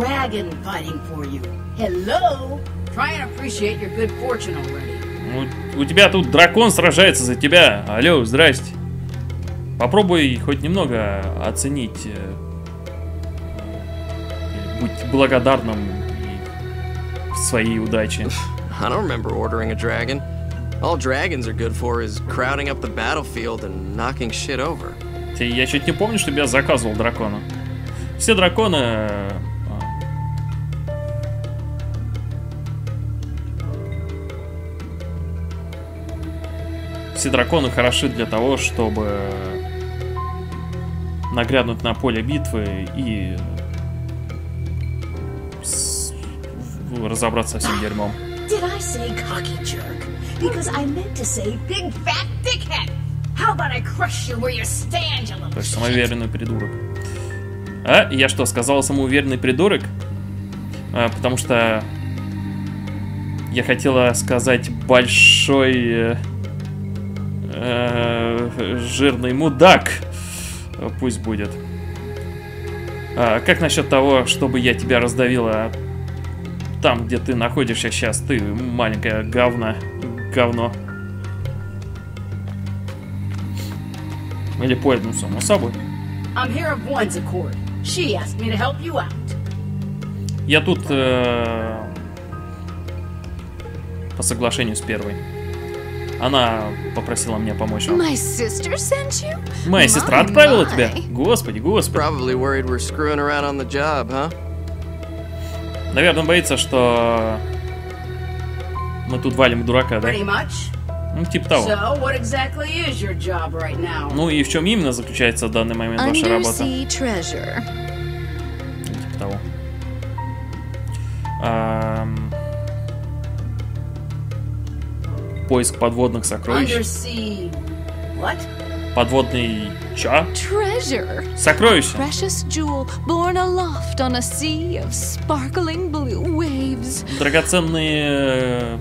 У, у тебя тут дракон сражается за тебя. Алло, здрасте. Попробуй хоть немного оценить. Будь благодарным своей удаче. I don't remember ordering a dragon. All dragons are good for is crowding up the battlefield and knocking shit over. Я чуть не помню, чтобы я заказывал дракона. Все драконы... Все драконы хороши для того, чтобы нагрянуть на поле битвы и с... разобраться со всем дерьмом. То есть самоуверенный придурок. А? Я что, сказал самоуверенный придурок? А, потому что я хотела сказать большой э, э, жирный мудак. Пусть будет. А, как насчет того, чтобы я тебя раздавила там, где ты находишься сейчас? Ты маленькое говно. Говно. Или поэт, ну, само собой. Я тут э, по соглашению с первой. Она попросила меня помочь вам. My sister sent you? Моя сестра My, отправила my. тебя? Господи, господи. Probably worried we're screwing around on the job, huh? Наверное, боится, что мы тут валим дурака, да? Ну, типа того. So, what exactly is your job right now? Ну и в чем именно заключается в данный момент ваша работа? Undersea treasure. Типа того. Ам... Поиск подводных сокровищ. Undersea... What? Подводный ча? Treasure. Сокровище. Precious jewel borne aloft on a sea of sparkling blue waves. Драгоценные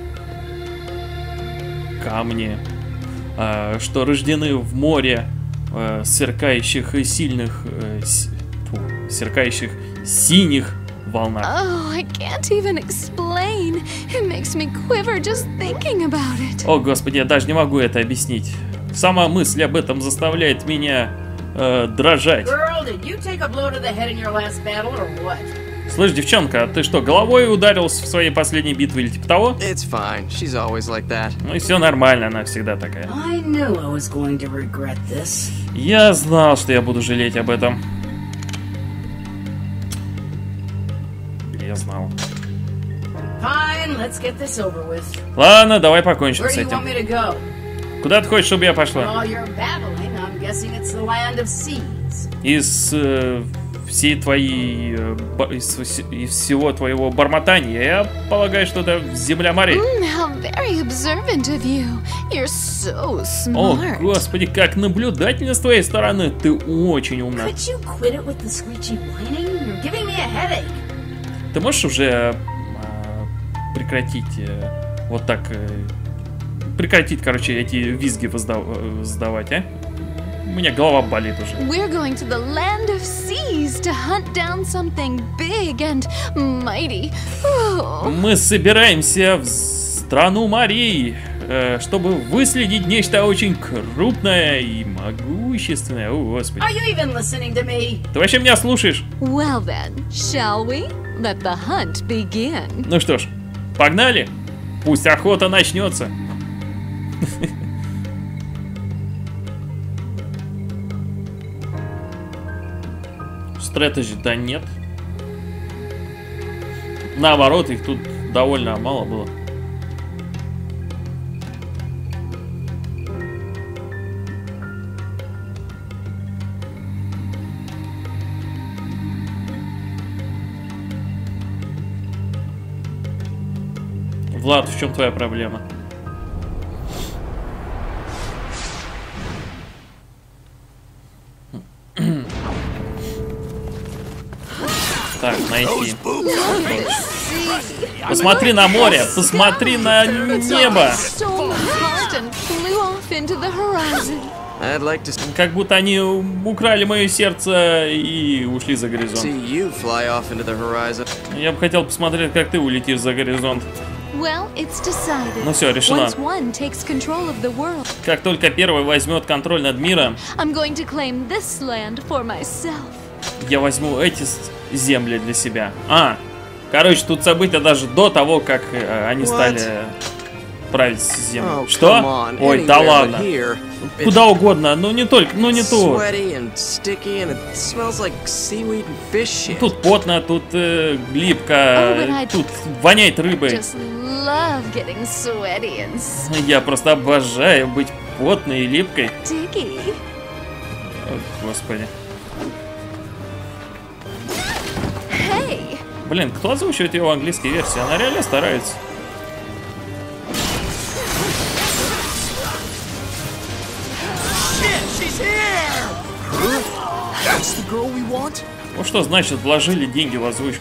камни, э, что рождены в море э, сверкающих и сильных, э, с, фу, сверкающих синих волнах. Oh, I can't even explain. It makes me quiver just thinking about it. О, господи, я даже не могу это объяснить. Сама мысль об этом заставляет меня э, дрожать. Girl, did you take a blow to the head in your last battle or what? Слышь, девчонка, а ты что, головой ударился в своей последней битве или типа того? It's fine. She's always like that. Ну и все нормально, она всегда такая. I knew I was going to regret this. Я знал, что я буду жалеть об этом. Я знал. Fine, let's get this over with. Ладно, давай покончим Where с do you этим. want me to go? Куда ты хочешь, чтобы я For пошла? all your babbling, I'm guessing it's the land of seas. Из э, всей твоей э, ба- из, из всего твоего бормотания, я полагаю, что это земля морей. Mm, how very observant of you. You're so О, smart. господи, как наблюдательно с твоей стороны. Ты очень умна. Could you quit it with the screechy whining? You're giving me a headache. Ты можешь уже э, прекратить э, вот так э, прекратить, короче, эти визги воздавать, а? У меня голова болит уже. We're going to the land of seas to hunt down something big and mighty. Oh. Мы собираемся в страну морей, э, чтобы выследить нечто очень крупное и могущественное. О, Господи. Are you even listening to me? Ты вообще меня слушаешь? Well then, shall we? Let the hunt begin. Ну что ж, погнали. Пусть охота начнется. Стратеджи, да нет. Наоборот, их тут довольно мало было. Влад, в чем твоя проблема? Так, найти. Посмотри на море, посмотри на небо. Как будто они украли мое сердце и ушли за горизонт. Я бы хотел посмотреть, как ты улетишь за горизонт. Ну все, решено. Как только первый возьмет контроль над миром, я возьму эти земли для себя. А, короче, тут события даже до того, как э, они стали править землю. Oh, что? Ой, да ладно. Куда угодно, но не только, но не то. Тут потно, тут э, липко, oh, тут воняет рыбой. Я просто обожаю быть потной и липкой. О, Господи. Hey. Блин, кто озвучивает его в английской версии? Она реально старается. Ну что значит, вложили деньги в озвучку?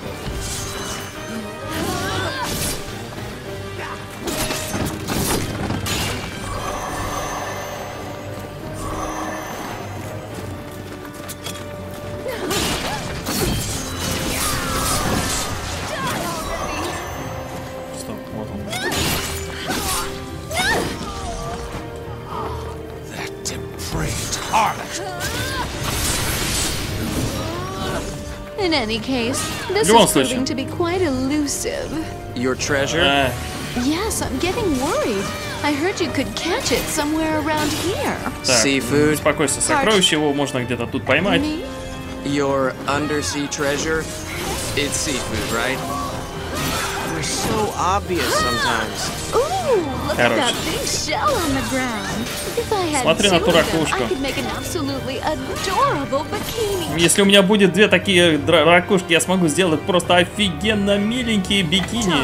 Стоп, вот он. That depraved harlot. In any case, this is proving to be quite elusive. Your treasure? Uh, yes, I'm getting worried. I heard you could catch it somewhere around here. Seafood? Успокойся, сокровище его можно где-то тут поймать. Your undersea treasure? It's seafood, right? They're so obvious sometimes. Ooh, look at that big shell on the ground. If I had Смотри на ту ракушку. I could make an absolutely adorable bikini. Если у меня будет две такие ракушки, я смогу сделать просто офигенно миленькие бикини.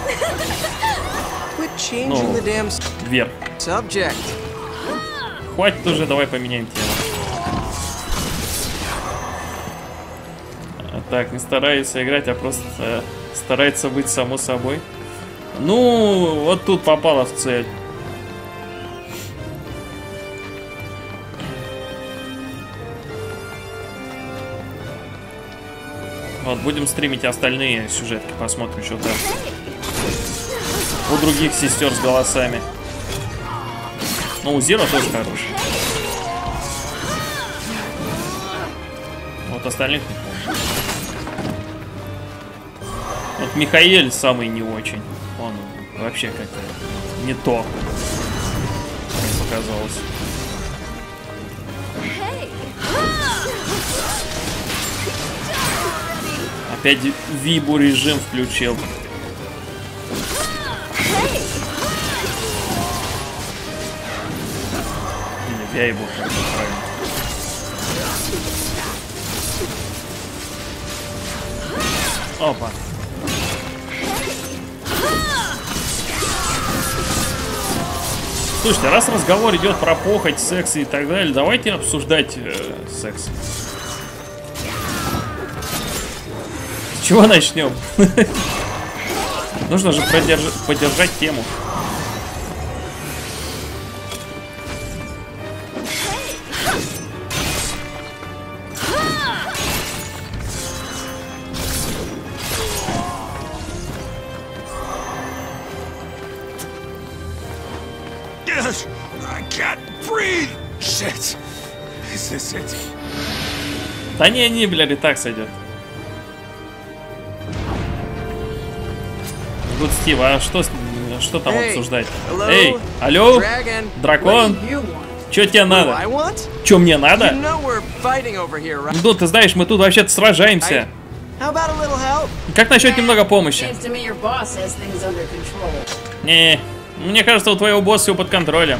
Ну, вверх. Хватит уже, давай поменяем тему. Так, не старается играть, а просто э, старается быть само собой. Ну, вот тут попала в цель. Вот, будем стримить остальные сюжетки, посмотрим, что там у других сестер с голосами. Ну, у Зира тоже хороший. Вот остальных не помню. Вот Михаэль самый не очень. Он вообще как-то не то, мне показалось. Опять вибу режим включил. Или вяйбу, как это правильно. Опа. Слушайте, раз разговор идет про похоть, секс и так далее, давайте обсуждать э, секс. С чего начнем? Нужно же поддержать тему. I can't breathe. Shit. Is this it? Да не, не, блядь, и так сойдет. Тут Стив, а что, что там Hey, обсуждать? hello, Эй, алло, Dragon. дракон, что тебе What do надо? I want? Что мне You надо? know we're fighting over here, right? Ну, ты знаешь, мы тут вообще-то сражаемся. How about a little help? Как насчет немного помощи? Seems to me your boss has things under control. Не, мне кажется, у твоего босса все под контролем.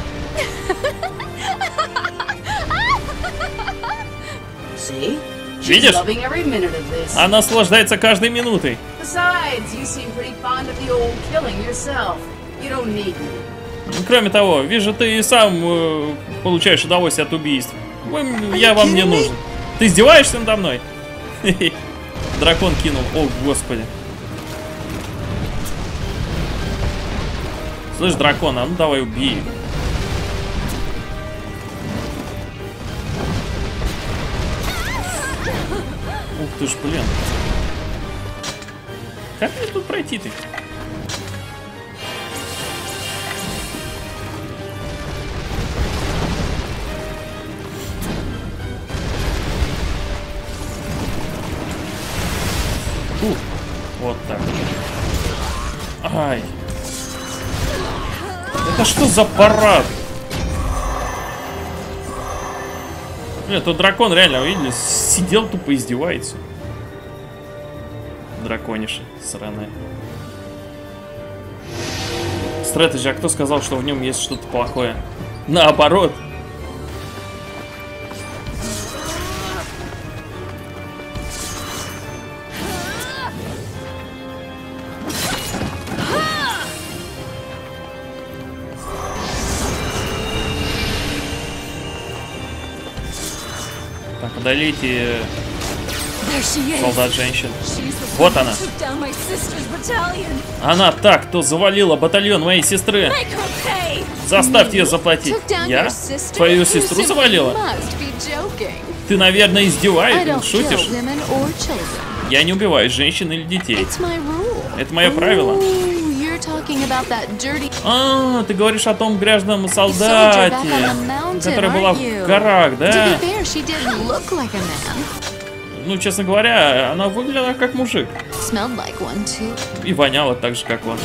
See? She's Видишь? loving every minute of this. Она наслаждается каждой минутой. Besides, you seem pretty fond of the old killing yourself. You don't need me. Кроме того, вижу, ты и сам э, получаешь удовольствие от убийств. Вы- Я вам не нужен. Ты издеваешься надо мной? Дракон кинул. О, господи. Слышь, дракон, а ну давай убей. Ух ты ж, блин. Как мне тут пройти-то? Фу. Вот так. Ай. Это что за парад? Блин, тот дракон реально, видели, сидел тупо издевается. Дракониша сраная. Стратеджи, а кто сказал, что в нем есть что-то плохое? Наоборот. Так, удалите солдат-женщин. Вот она. Она так, кто завалила батальон моей сестры. Заставьте ее заплатить. Я? Твою сестру завалила? Ты, наверное, издеваешься, шутишь? Я не убиваю женщин или детей. Это мое правило. А, ты говоришь о том грязном солдате, которая была в горах, да? Ну, честно говоря, она выглядела как мужик. И воняла так же, как он.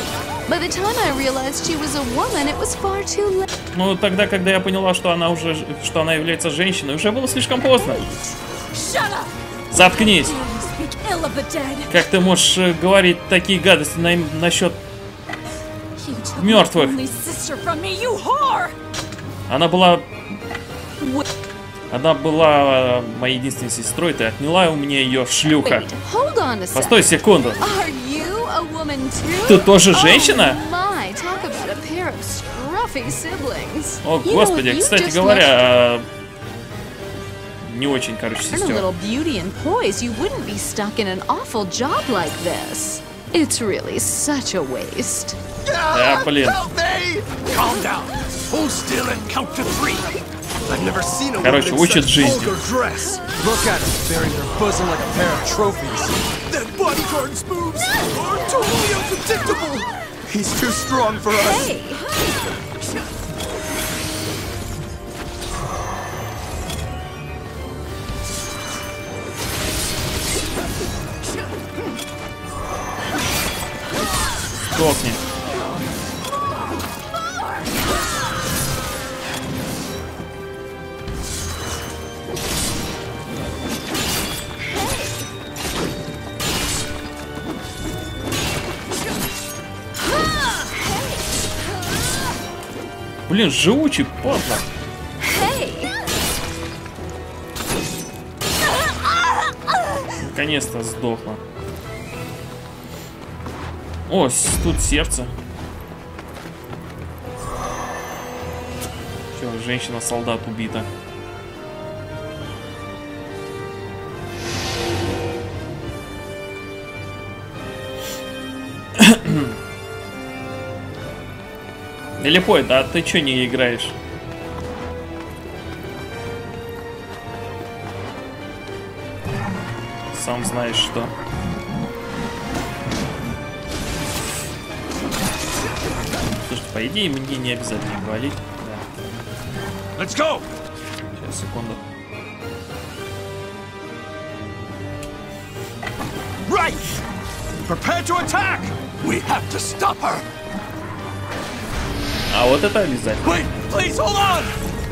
Но тогда, когда я поняла, что она уже, что она является женщиной, уже было слишком поздно. Заткнись! Как ты можешь говорить такие гадости на, насчет мертвых? Она была... Она была моей единственной сестрой, ты отняла у меня ее, шлюха. Постой секунду. Ты тоже женщина? О, господи, кстати говоря, не очень, короче, сестер. Да, блин. Короче, учат жизни. Сдохни. Блин, живучий, падла. Наконец-то сдохла. О, тут сердце. Все, женщина-солдат убита. Лепой, да ты чё не играешь? Сам знаешь что. Слушай, по идее мне не обязательно валить. Да. Let's go. Сейчас, секунду. Right. Prepare to attack. We have to stop her. А вот это обязательно. Wait, please hold on.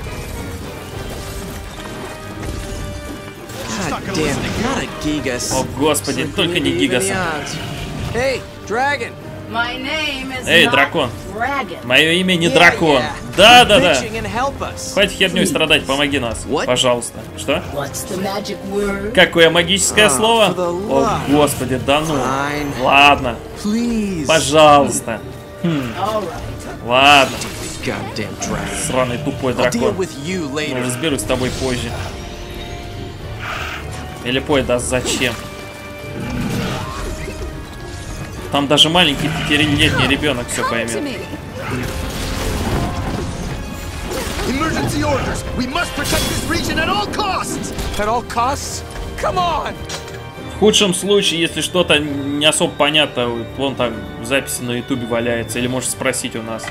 God damn it, not a Gigas. О, господи, только не Гигаса. Hey, Dragon. My name is Эй, not дракон. Dragon. Мое имя не Yeah, дракон. yeah. Да, да, да. Bitching and help us. Хватит херней страдать, помоги нас. What? Пожалуйста. Что? What's the magic word? Какое магическое Ah, слово? for the О, love. господи, да ну. Fine. Ладно, Please. пожалуйста. All right. Ладно, Goddamn dragon. сраный тупой I'll deal дракон. with you Ну, later. разберусь с тобой позже. Или пой, да зачем? Там даже маленький пятилетний ребенок все поймет. Emergency orders. We must protect this region at all costs. At all costs? Come on. В худшем случае, если что-то не особо понятно, вон там записи на ютубе валяется, или можешь спросить у нас.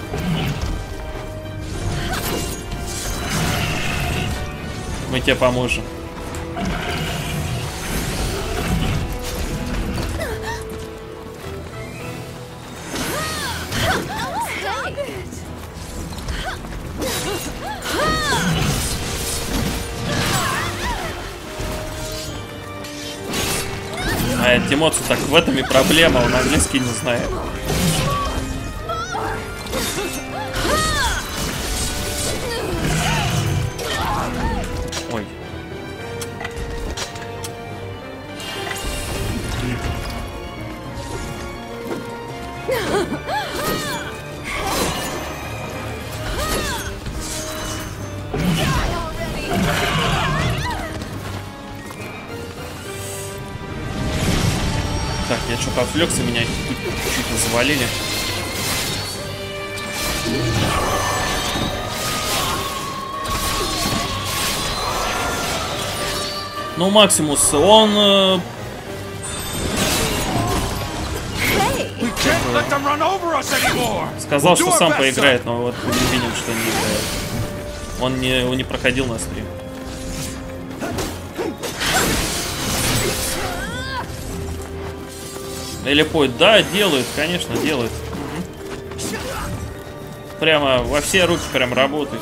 Мы тебе поможем. А Тимоцу так в этом и проблема, он английский не знает. Ой. Так, я что-то отвлекся, меня чуть не завалили. Ну, Максимус, он... Э... сказал, что сам поиграет, но вот мы видим, что не играет. Он не, он не проходил на стрим. Элипой, да, делают, конечно, делают. Угу. Прямо во все руки прям работают.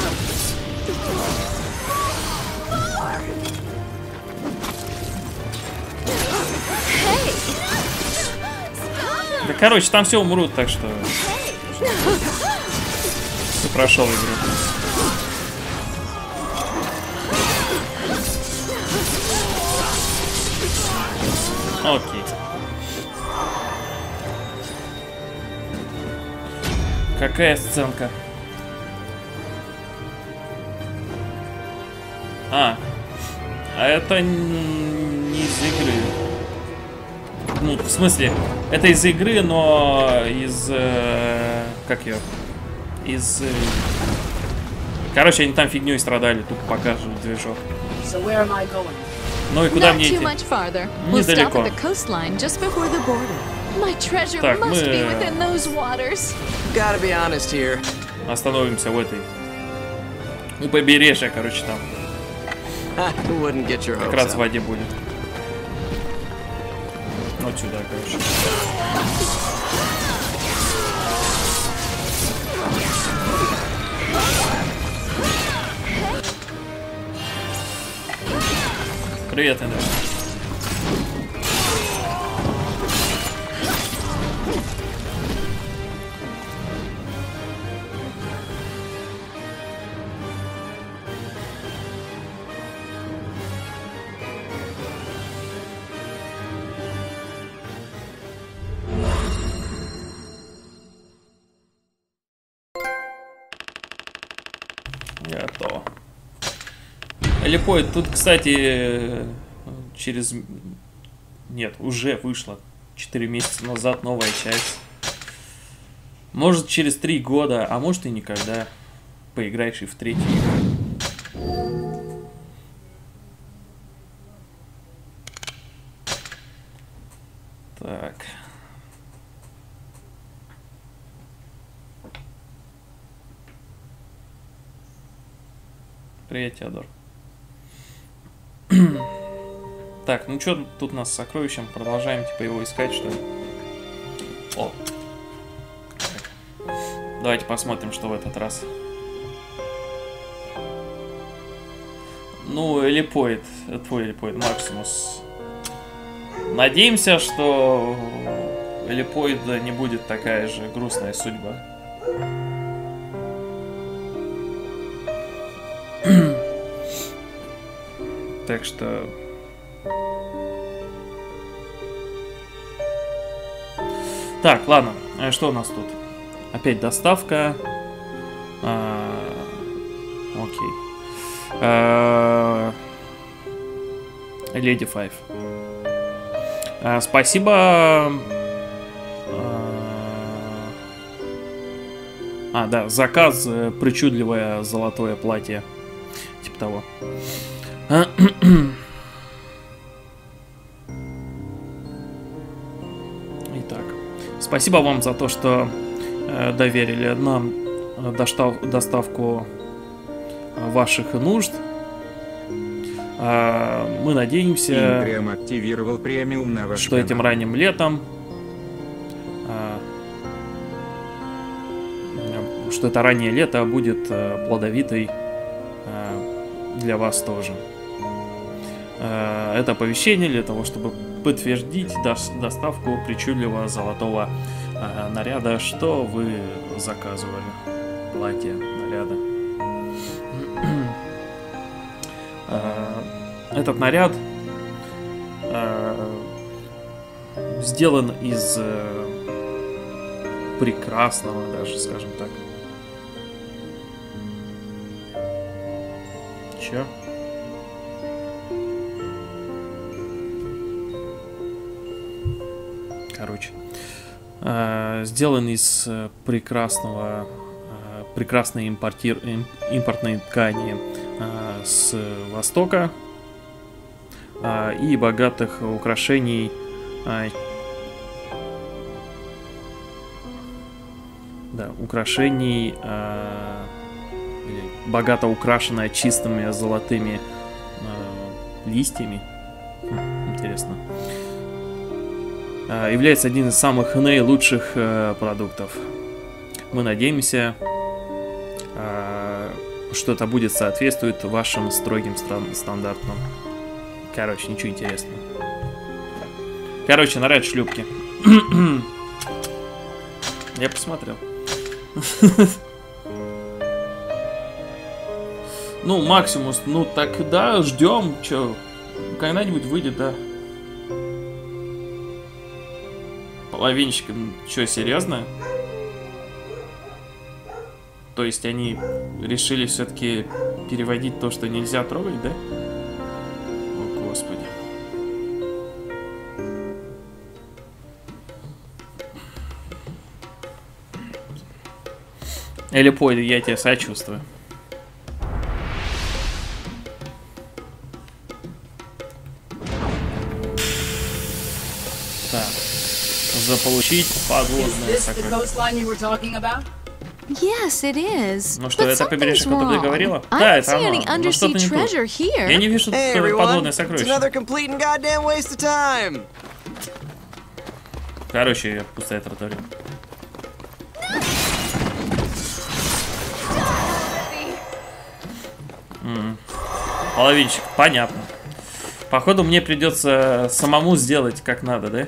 Да, короче, там все умрут, так что... Ты прошел игру. Окей. Какая сценка? А, а это не из игры. Ну, в смысле, это из игры, но из... Э, как ее? Из... Э, короче, они там фигней страдали, тупо показывают движок. So where am I going? Ну и куда мне идти? Недалеко. Так, мы... Gotta be honest here. Остановимся в этой... У побережья, короче, там. Wouldn't get your Как hopes раз up. в воде будет. Вот сюда, короче. Привет, Эндрю. Готово. Липой, тут, кстати, через... Нет, уже вышла четыре месяца назад новая часть. Может, через три года, а может и никогда поиграешь и в третью. Так. Привет, Теодор. Так, ну что тут у нас с сокровищем? Продолжаем, типа, его искать, что ли? О! Так. Давайте посмотрим, что в этот раз. Ну, Элипоид. Твой Элипоид, Максимус. Надеемся, что у Элипоида не будет такая же грустная судьба. Так что... Так, ладно. Что у нас тут? Опять доставка. А, окей. А, Леди Файв. А, спасибо. А, а, да, заказ причудливое золотое платье. Типа того. Итак, спасибо вам за то, что э, доверили нам достав доставку ваших нужд. Э, мы надеемся, активировал премиум на ваш что канал. этим ранним летом, э, что это раннее лето будет э, плодовитой э, для вас тоже. Это оповещение для того, чтобы подтвердить доставку причудливого золотого э, наряда, что вы заказывали. Платье, наряда. э, этот наряд э, сделан из э, прекрасного, даже, скажем так. Чё? Короче, э, сделан из э, прекрасного, э, прекрасной импортир, им, импортной ткани э, с Востока э, и богатых украшений, э, да, украшений, э, или богато украшенная чистыми золотыми э, листьями. Хм, интересно. Является один из самых наилучших э, продуктов. Мы надеемся, э, что это будет соответствовать вашим строгим стандартам. Короче, ничего интересного. Короче, наряд шлюпки. Я посмотрел. Ну, Максимус, ну так да, ждем, чё, когда-нибудь выйдет, да. Половинчиком, что, серьезно? То есть они решили все-таки переводить то, что нельзя трогать, да? О, Господи. Элипоид, я тебе сочувствую. Так. Заполучить подводное сокровище. Yes, it is. Ну что, это побережье, как ты говорила? Да, это оно. Но что-то не то. Я не вижу hey, подводное сокровище. Короче, пустая тротория. М-м. Половинчик, понятно. Походу мне придется самому сделать как надо, да?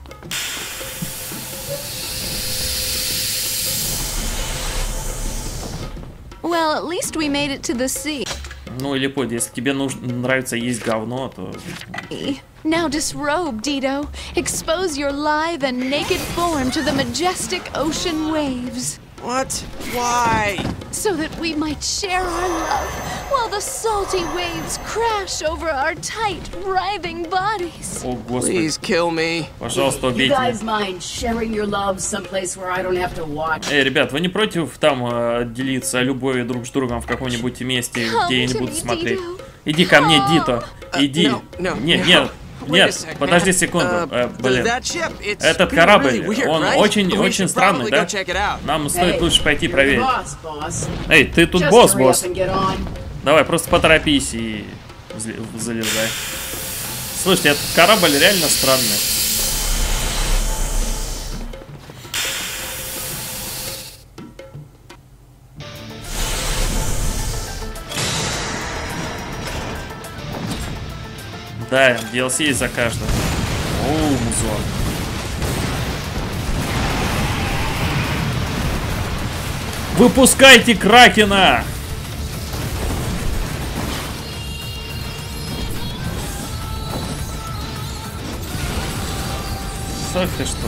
Well, at least we made it to the sea. Ну или под, если тебе нужно, нравится есть говно, то... Now disrobe, Dido. Expose your lithe and naked form to the majestic ocean waves. What? Why? So that we might share our love while the salty waves crash over our tight, writhing bodies. О, Господи. Please kill me. Пожалуйста, убейте меня. Эй, ребят, вы не против там э, делиться любовью друг с другом в каком-нибудь месте, где я не буду смотреть? Иди ко мне, Дито. Иди. Нет, нет. Нет, подожди секунду, э, блин. Этот корабль, он очень-очень странный, да? Нам стоит лучше пойти проверить. Эй, ты тут босс, босс. Давай, просто поторопись и залезай. Слушайте, этот корабль реально странный. Да, ди эл си есть за каждого. Оу, музон. Выпускайте Кракена! Ах ты что?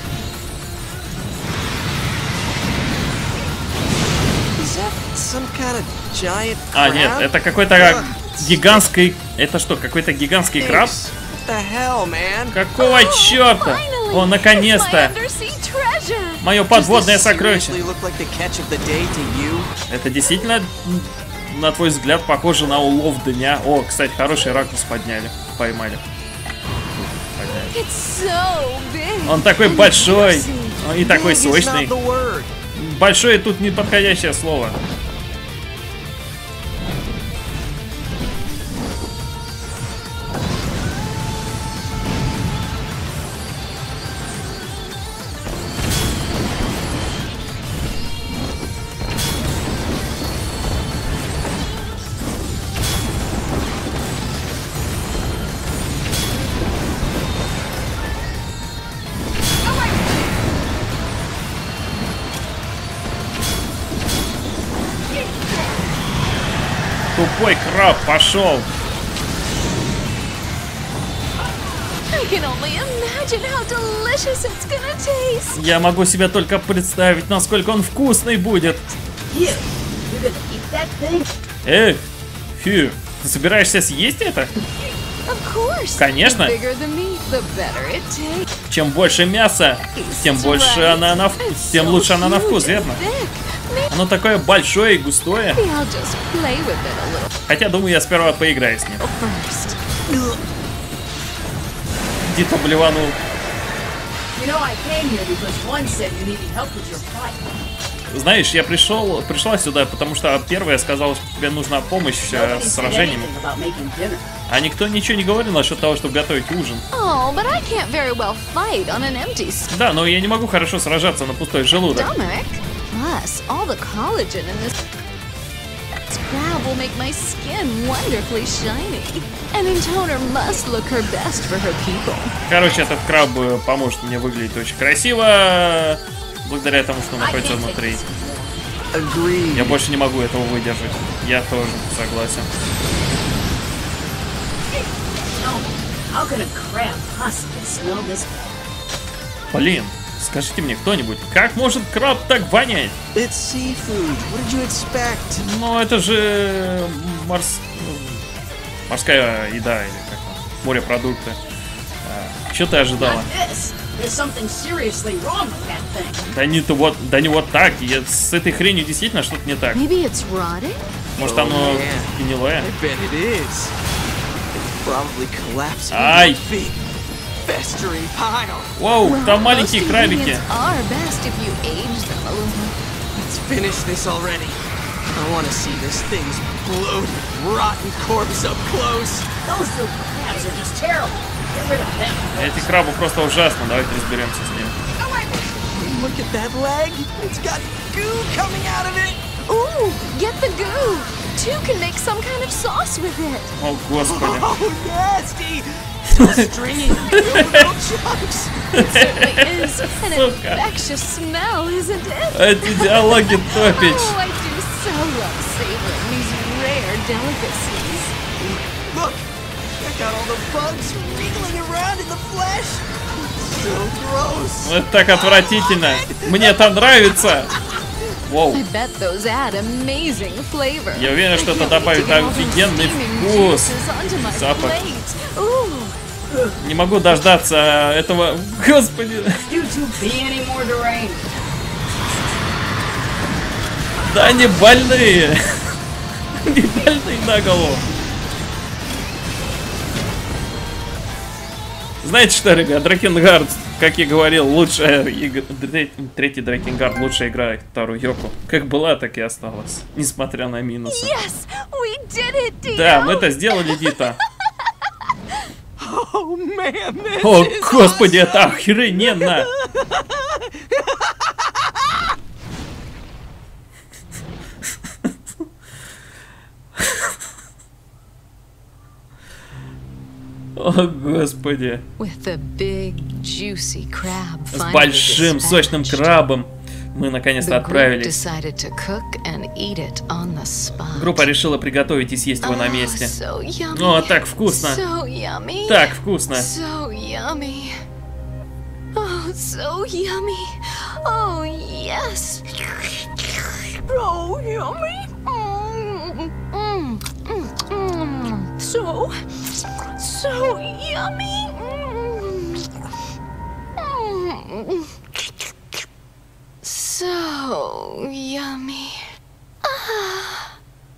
А, нет, это какой-то гигантский... Это что, какой-то гигантский краб? Какого черта? О, наконец-то! Мое подводное сокровище. Это действительно, на твой взгляд, похоже на улов дня? О, кстати, хороший ракурс подняли. Поймали. Он такой большой и такой сочный. Большой тут неподходящее слово. Тупой краб пошел. Я могу себе только представить, насколько он вкусный будет. Эй, фью, ты собираешься съесть это? Конечно. Чем больше мяса, тем больше она на вкус, тем лучше она на вкус, верно? Оно такое большое и густое. Хотя, думаю, я сперва поиграю с ним. Где-то блеванул. Знаешь, я пришел, пришла сюда, потому что первая сказала, что тебе нужна помощь э, с сражениями. А никто ничего не говорил насчет того, чтобы готовить ужин. Oh, but I can't very well fight on an empty stomach. Да, но я не могу хорошо сражаться на пустой желудок. Plus, all the collagen in this crab will make my skin wonderfully shiny. An intoner must look her best for her people. Короче, этот краб поможет мне выглядеть очень красиво, благодаря тому, что он находится внутри. Я больше не могу этого выдержать. Я тоже согласен. Блин, скажите мне кто-нибудь, как может краб так вонять? Ну, это же морс... морская еда или как там, морепродукты. А, что ты ожидала? Да не, то вот, да не вот так. Я, с этой хренью действительно что-то не так. Может, оно гнилое? Ай! Воу, там маленькие крабики. Эти крабы просто ужасно. Давайте разберемся с ним. Ooh, get the goo. Two can make some kind of sauce with it. О, господи. Oh, nasty. So stringy. Little chunks. It certainly is. An infectious smell, isn't it? Эти диалоги топич. Oh, I do so love savoring these rare delicacies. Look, check out all the bugs wriggling around in the flesh. So gross. Это так отвратительно. Мне это нравится. Воу. Я уверен, что это добавит офигенный вкус. Запах. Не могу дождаться этого. Господи. Да они больные. Не больные на голову. Знаете что, ребят, Дракенгард, как я говорил, лучшая игра, третий Дракенгард, лучшая игра Тару Йоко. Как была, так и осталась, несмотря на минусы. Yes, we Да, мы это сделали, Дита. О, господи, это охрененно! О, господи. С большим сочным крабом мы наконец-то отправились. Группа решила приготовить и съесть его на месте. О, так вкусно! Так вкусно! So, so yummy. Mm. So yummy. Ah.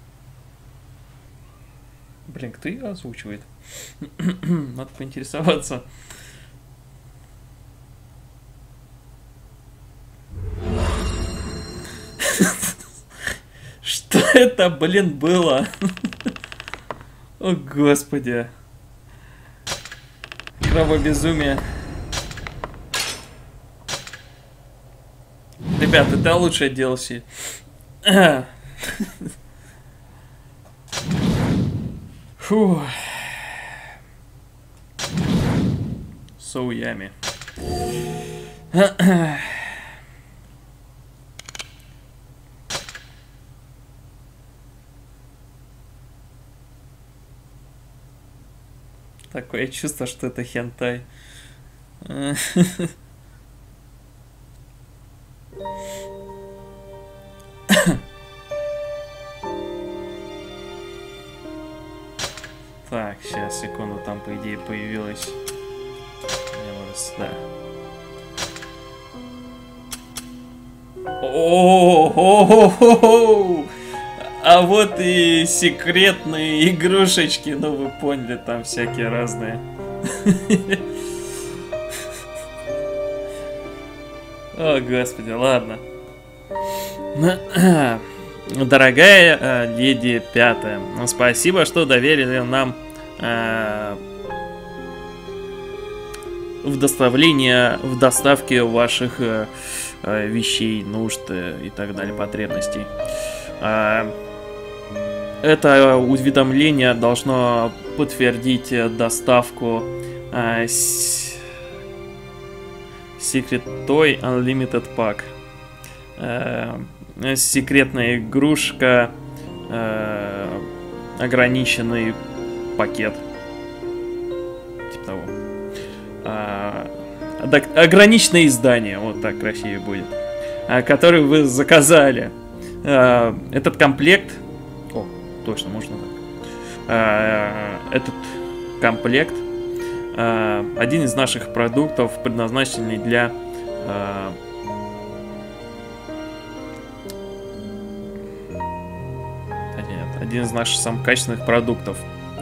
Блин, кто ее озвучивает? Надо поинтересоваться. Что это, блин, было? О, господи. Кровобезумие. Ребят, это лучшее ди эл си. Фу. So yummy. Такое чувство, что это хентай. Так, сейчас, секунду, там, по идее, появилась... Да. О-о-о-о-о-о! А вот и секретные игрушечки, ну вы поняли, там всякие разные. О, господи, ладно. Дорогая э, леди Пятая, спасибо, что доверили нам э, в доставление, в доставке ваших э, э, вещей, нужд э, и так далее, потребностей. Э, это уведомление должно подтвердить доставку э, Secret Toy Unlimited Pack. Э, секретная игрушка, э, ограниченный пакет. Типа того. Э, ограниченное издание, вот так красивее будет. Э, который вы заказали. Э, этот комплект... О, точно, можно так. Э, этот комплект э, один из наших продуктов, предназначенный для... Э, один из наших самых качественных продуктов.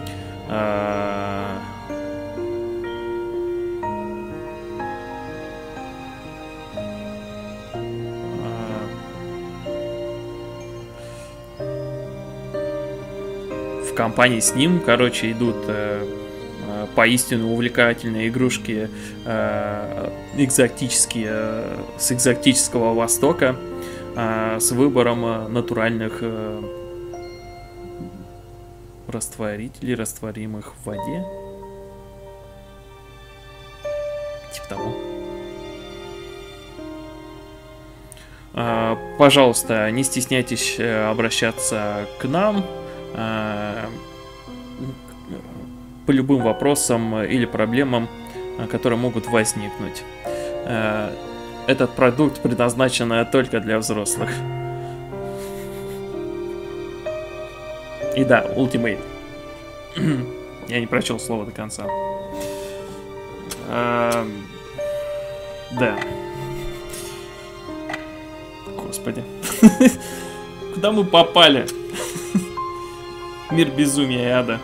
В компании с ним, короче, идут поистине увлекательные игрушки экзотические, с экзотического Востока, с выбором натуральных растворителей, растворимых в воде. Типа того. А, пожалуйста, не стесняйтесь обращаться к нам а, по любым вопросам или проблемам, которые могут возникнуть. А, этот продукт предназначен только для взрослых. И да, Ultimate. Я не прочел слово до конца. А, да. Господи. Куда мы попали? Мир безумия и ада.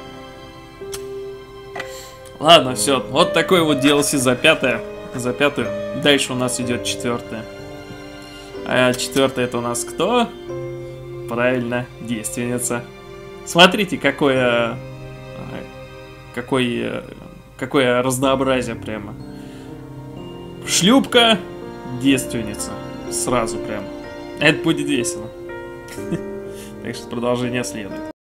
Ладно, все. Вот такой вот ди эл си за пятое. За пятую. Дальше у нас идет четвертое. А четвертое это у нас кто? Правильно, девственница. Смотрите, какое... Какое... Какое разнообразие прямо. Шлюпка, девственница. Сразу прям. Это будет весело. Так что продолжение следует.